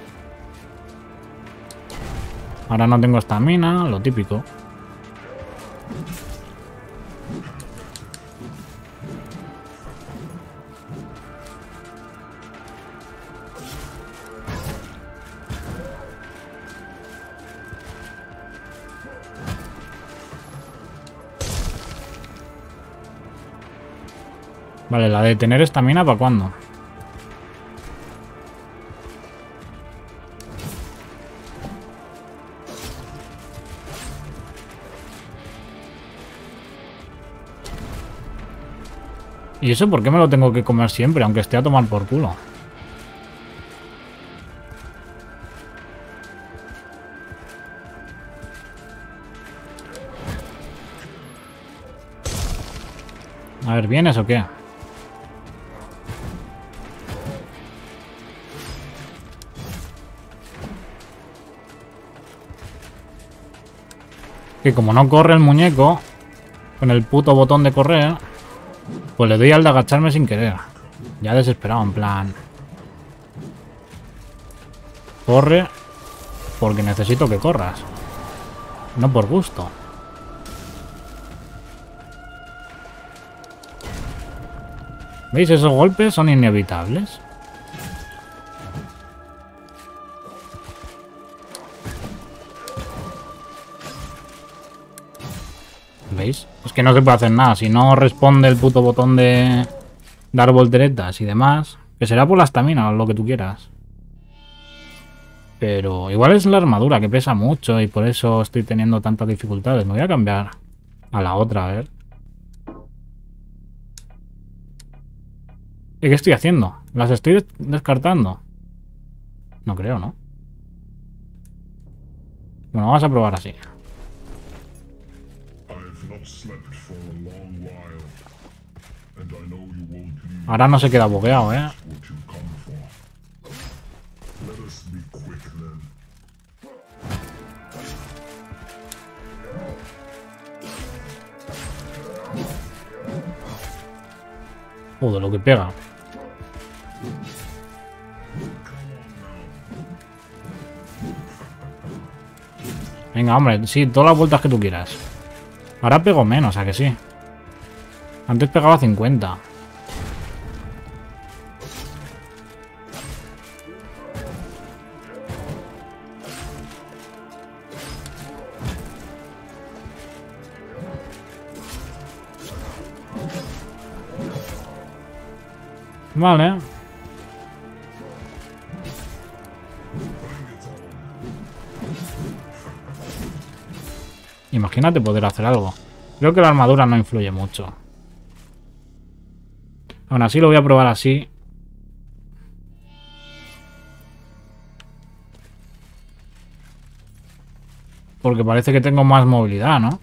Ahora no tengo estamina, lo típico. Vale, la de tener estamina, ¿para cuándo? ¿Y eso por qué me lo tengo que comer siempre, aunque esté a tomar por culo? A ver, ¿vienes o qué? Que como no corre el muñeco, con el puto botón de correr, pues le doy al de agacharme sin querer. Ya desesperado, en plan... Corre porque necesito que corras. No por gusto. ¿Veis? Esos golpes son inevitables. ¿Veis? Es que no se puede hacer nada. Si no responde el puto botón de dar volteretas y demás, que será por la estamina o lo que tú quieras. Pero igual es la armadura que pesa mucho y por eso estoy teniendo tantas dificultades. Me voy a cambiar a la otra, a ver. ¿Y qué estoy haciendo? ¿Las estoy descartando? No creo, ¿no? Bueno, vamos a probar así. Ahora no se queda bugueado, ¿eh? Joder, lo que pega. Venga, hombre, sí, todas las vueltas que tú quieras. Ahora pego menos, ¿a que sí? Antes pegaba 50. Vale. Imagínate poder hacer algo. Creo que la armadura no influye mucho. Aún así lo voy a probar así. Porque parece que tengo más movilidad, ¿no?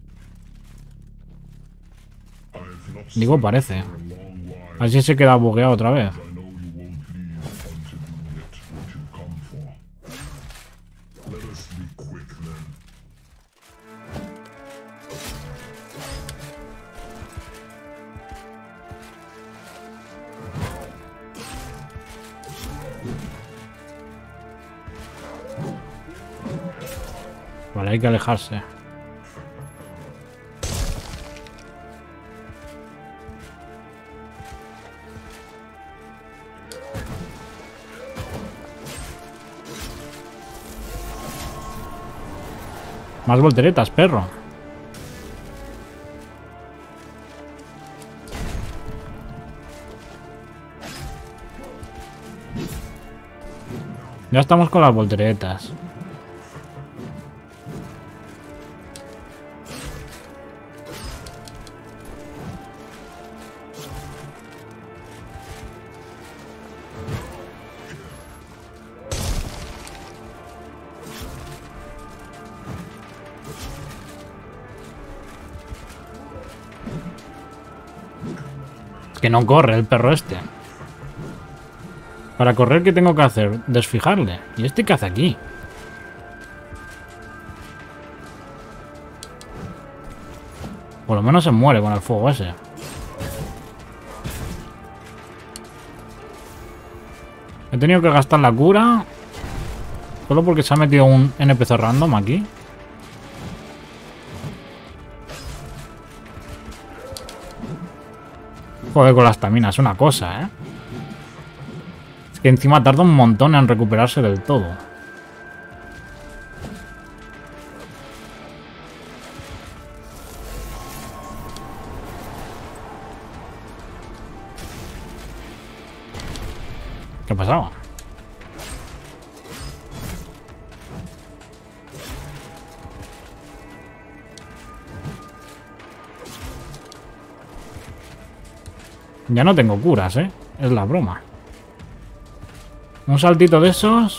Digo, parece. Así se queda bugueado otra vez. Vale, hay que alejarse. Más volteretas, perro. Ya estamos con las volteretas. Que no corre el perro este. Para correr, ¿qué tengo que hacer? Desfijarle. ¿Y este qué hace aquí? Por lo menos se muere con el fuego ese. He tenido que gastar la cura. Solo porque se ha metido un NPC random aquí. Joder, con la estamina, es una cosa, ¿eh? Es que encima tarda un montón en recuperarse del todo. ¿Qué pasaba? Ya no tengo curas, ¿eh? Es la broma. Un saltito de esos.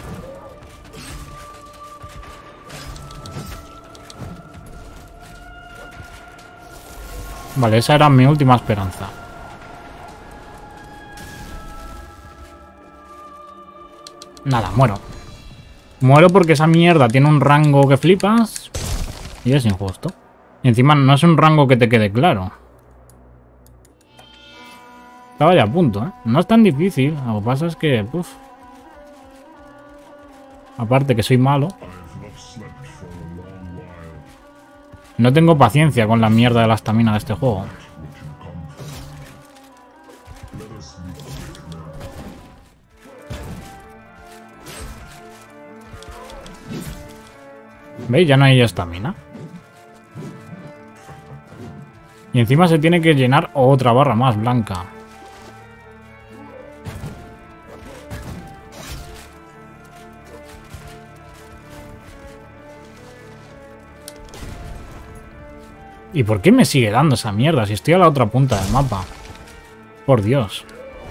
Vale, esa era mi última esperanza. Nada, muero. Muero porque esa mierda tiene un rango que flipas. Y es injusto. Y encima no es un rango que te quede claro. Estaba ya a punto, ¿eh? No es tan difícil. Lo que pasa es que... Uf. Aparte que soy malo. No tengo paciencia con la mierda de la estamina de este juego. ¿Veis? Ya no hay estamina. Y encima se tiene que llenar otra barra más blanca. ¿Y por qué me sigue dando esa mierda si estoy a la otra punta del mapa? Por Dios.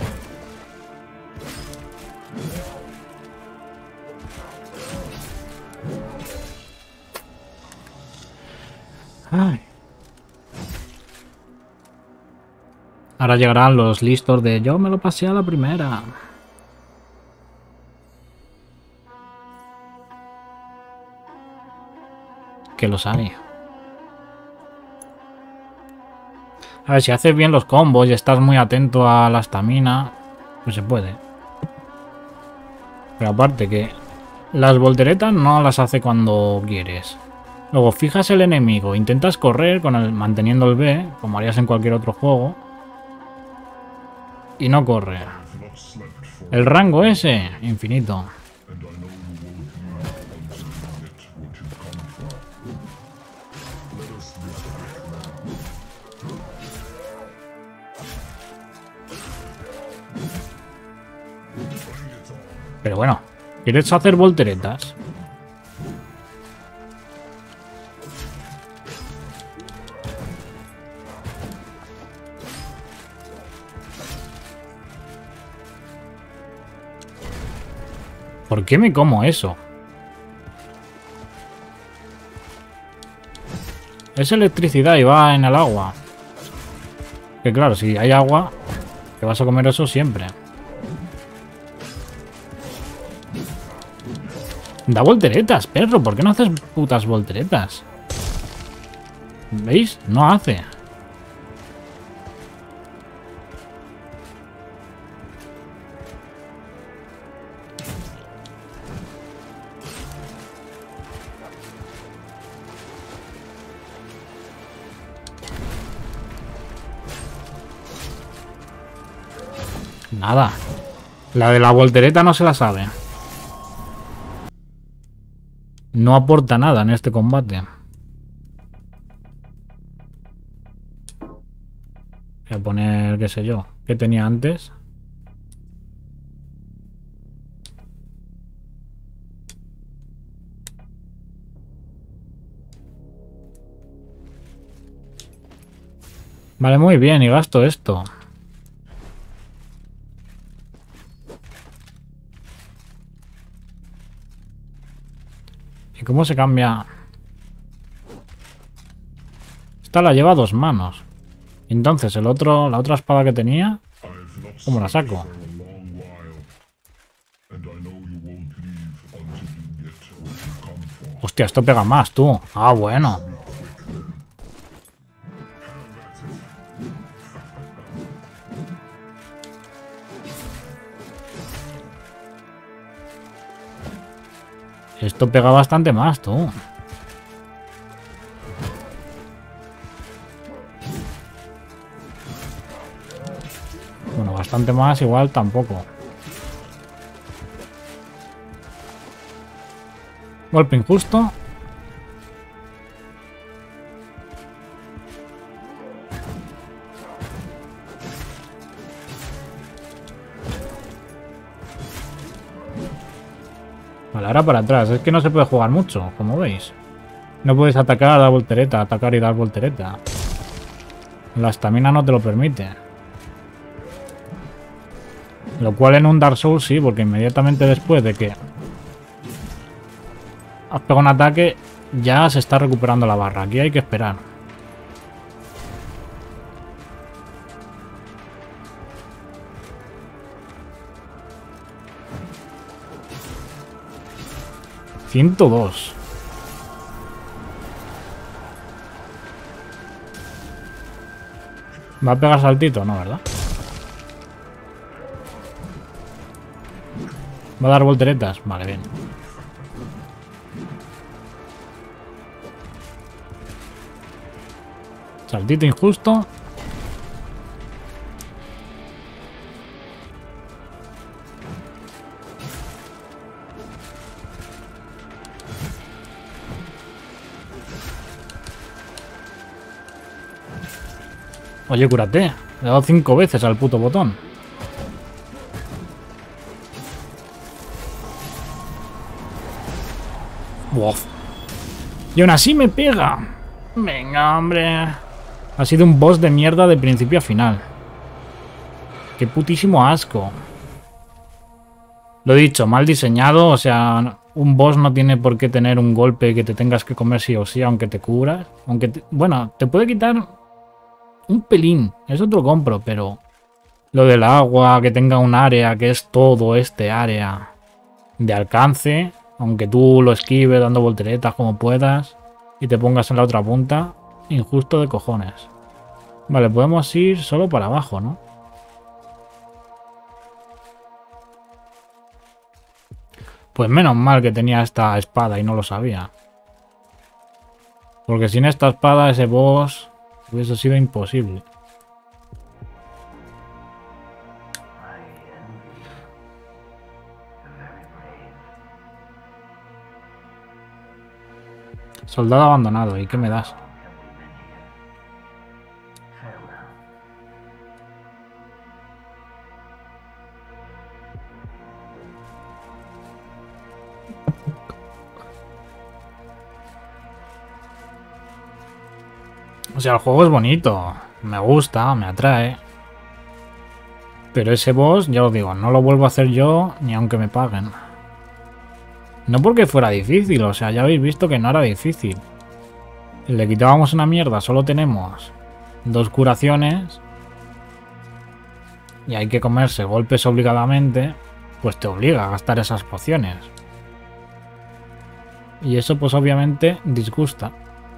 Ay. Ahora llegarán los listos de yo me lo pasé a la primera. Que los hay. A ver, si haces bien los combos y estás muy atento a la estamina, pues se puede. Pero aparte que las volteretas no las hace cuando quieres. Luego fijas el enemigo, intentas correr con manteniendo el B, como harías en cualquier otro juego. Y no corre. El rango ese, infinito. Pero bueno, ¿quieres hacer volteretas? ¿Por qué me como eso? Es electricidad y va en el agua. Que claro, si hay agua, te vas a comer eso siempre. Da volteretas, perro. ¿Por qué no haces putas volteretas? ¿Veis? No hace. Nada. La de la voltereta no se la sabe. No aporta nada en este combate. Voy a poner, qué sé yo, ¿qué tenía antes? Vale, muy bien, y gasto esto. ¿Y cómo se cambia? Esta la lleva a 2 manos. Entonces, la otra espada que tenía, ¿cómo la saco? Hostia, esto pega más, tú. Ah, bueno. Esto pega bastante más, tú. Bueno, bastante más, igual tampoco. Golpe injusto. Vale, ahora para atrás. Es que no se puede jugar mucho, como veis. No puedes atacar, dar voltereta, atacar y dar voltereta. La estamina no te lo permite. Lo cual en un Dark Souls sí, porque inmediatamente después de que has pegado un ataque, ya se está recuperando la barra. Aquí hay que esperar. $102. ¿Va a pegar saltito? No, ¿verdad? ¿Va a dar volteretas? Vale, bien. Saltito injusto. Oye, cúrate. Le he dado 5 veces al puto botón. Uf. Y aún así me pega. Venga, hombre. Ha sido un boss de mierda de principio a final. Qué putísimo asco. Lo he dicho, mal diseñado. O sea, un boss no tiene por qué tener un golpe que te tengas que comer sí o sí, aunque te curas. Bueno, te puede quitar un pelín. Eso te lo compro, pero lo del agua, que tenga un área, que es todo este área de alcance, aunque tú lo esquives dando volteretas como puedas y te pongas en la otra punta, injusto de cojones. Vale, podemos ir solo para abajo, ¿no? Pues menos mal que tenía esta espada y no lo sabía. Porque sin esta espada ese boss hubiese sido imposible. Soldado abandonado. ¿Y qué me das? O sea, el juego es bonito. Me gusta, me atrae. Pero ese boss, ya os digo, no lo vuelvo a hacer yo ni aunque me paguen. No porque fuera difícil, o sea, ya habéis visto que no era difícil. Le quitábamos una mierda, solo tenemos 2 curaciones. Y hay que comerse golpes obligadamente. Pues te obliga a gastar esas pociones. Y eso pues obviamente disgusta.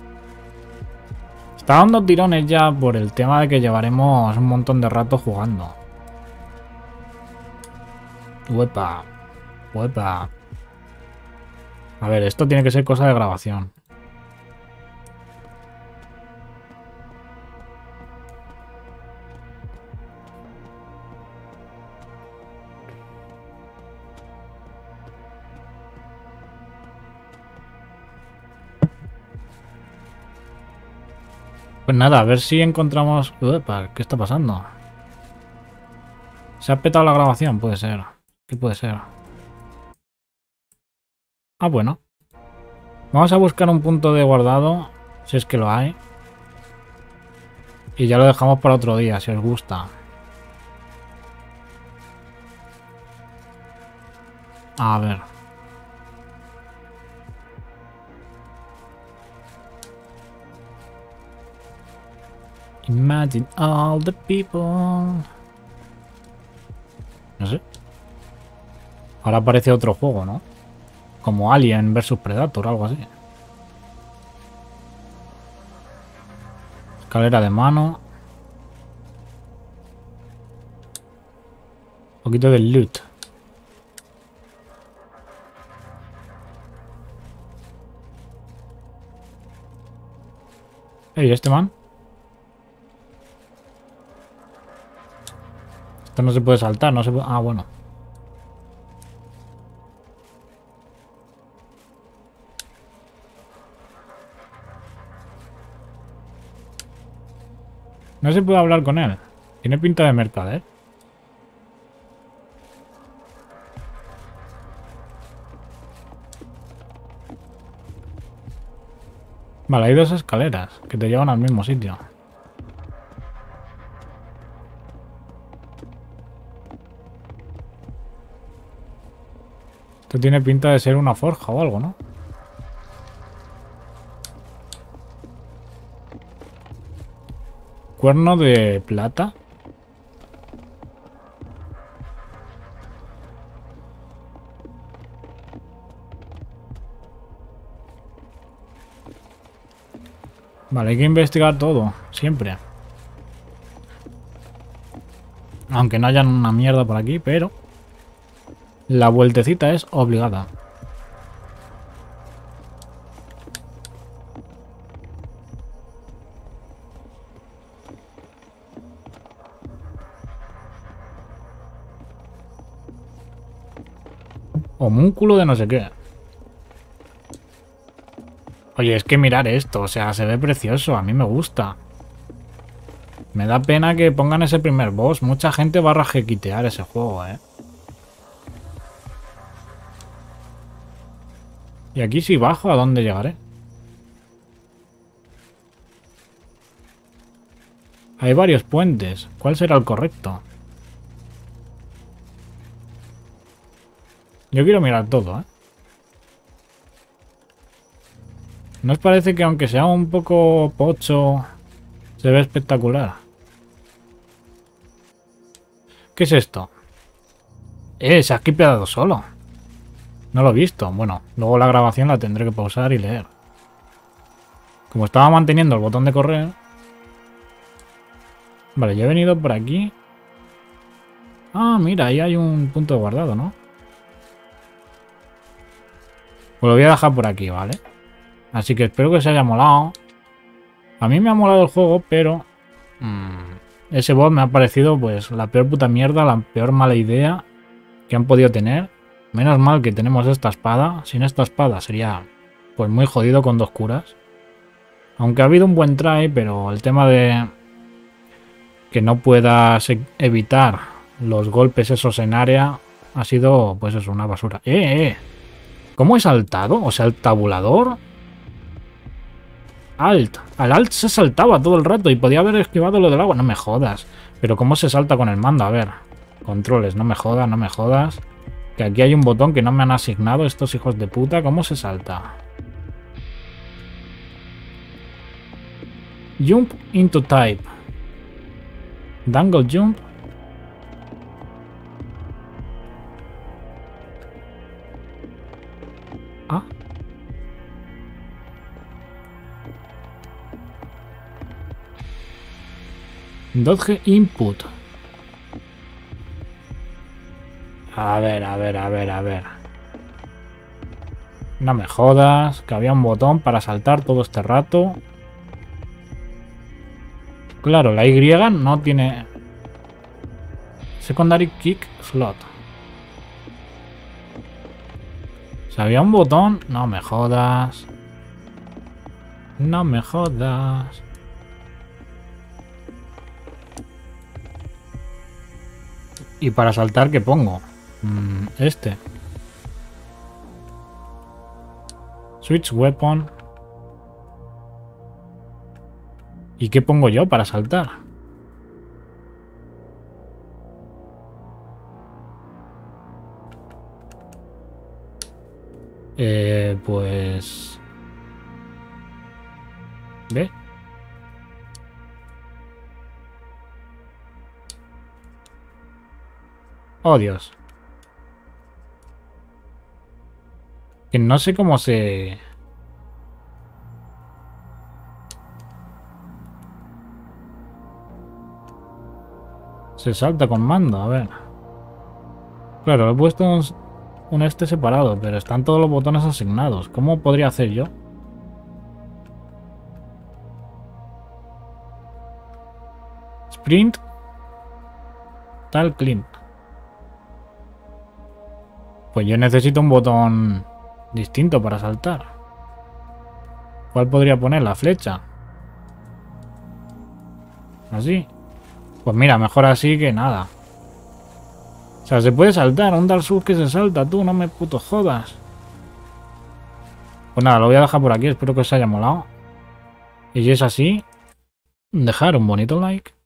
Está dando tirones ya por el tema de que llevaremos un montón de rato jugando. Uepa. Uepa. A ver, esto tiene que ser cosa de grabación. Pues nada, a ver si encontramos... Uepa, ¿qué está pasando? ¿Se ha petado la grabación? Puede ser. ¿Qué puede ser? Ah, bueno. Vamos a buscar un punto de guardado, si es que lo hay. Y ya lo dejamos para otro día, si os gusta. A ver. Imagine all the people. No sé. Ahora aparece otro juego, ¿no? Como Alien vs Predator o algo así. Escalera de mano. Un poquito de loot. Ey, ¿este man? Esto no se puede saltar, no se puede... Ah, bueno. No se puede hablar con él. Tiene pinta de mercader. Vale, hay dos escaleras que te llevan al mismo sitio. Esto tiene pinta de ser una forja o algo, ¿no? Cuerno de plata. Vale, hay que investigar todo, siempre. Aunque no haya una mierda por aquí, pero... la vueltecita es obligada. Homúnculo de no sé qué. Oye, es que mirar esto, o sea, se ve precioso, a mí me gusta. Me da pena que pongan ese primer boss. Mucha gente va a rajequitear ese juego, ¿eh? Y aquí si bajo, ¿a dónde llegaré? Hay varios puentes. ¿Cuál será el correcto? Yo quiero mirar todo, ¿eh? ¿No os parece que aunque sea un poco pocho, se ve espectacular? ¿Qué es esto? Se ha skipeado solo. No lo he visto. Bueno, luego la grabación la tendré que pausar y leer. Como estaba manteniendo el botón de correr... Vale, yo he venido por aquí. Ah, mira, ahí hay un punto de guardado, ¿no? Pues lo voy a dejar por aquí, ¿vale? Así que espero que os haya molado. A mí me ha molado el juego, pero... ese boss me ha parecido, pues, la peor puta mierda, la peor mala idea que han podido tener. Menos mal que tenemos esta espada. Sin esta espada sería, pues, muy jodido con 2 curas. Aunque ha habido un buen try, pero el tema de... que no puedas evitar los golpes esos en área ha sido, pues eso, una basura. ¿Cómo he saltado? O sea, el tabulador... Alt. Al Alt se saltaba todo el rato y podía haber esquivado lo del agua. No me jodas. Pero ¿cómo se salta con el mando? A ver. Controles, no me jodas, no me jodas. Que aquí hay un botón que no me han asignado estos hijos de puta. ¿Cómo se salta? Jump into type. Dangle jump. Ah. Dodge Input. A ver, a ver, a ver, a ver. No me jodas, que había un botón para saltar todo este rato. Claro, la Y no tiene... Secondary Kick Slot. O sea, había un botón... No me jodas. No me jodas. ¿Y para saltar qué pongo? Este. Switch Weapon. ¿Y qué pongo yo para saltar? Pues... ¿Ve? Oh, Dios. Que no sé cómo se... Se salta con mando, a ver. Claro, he puesto un este separado, pero están todos los botones asignados. ¿Cómo podría hacer yo? Sprint. Tal clean. Pues yo necesito un botón distinto para saltar. ¿Cuál podría poner? La flecha. Así. Pues mira, mejor así que nada. O sea, se puede saltar. Un Dark Souls que se salta, tú. No me puto jodas. Pues nada, lo voy a dejar por aquí. Espero que os haya molado. Y si es así, dejar un bonito like.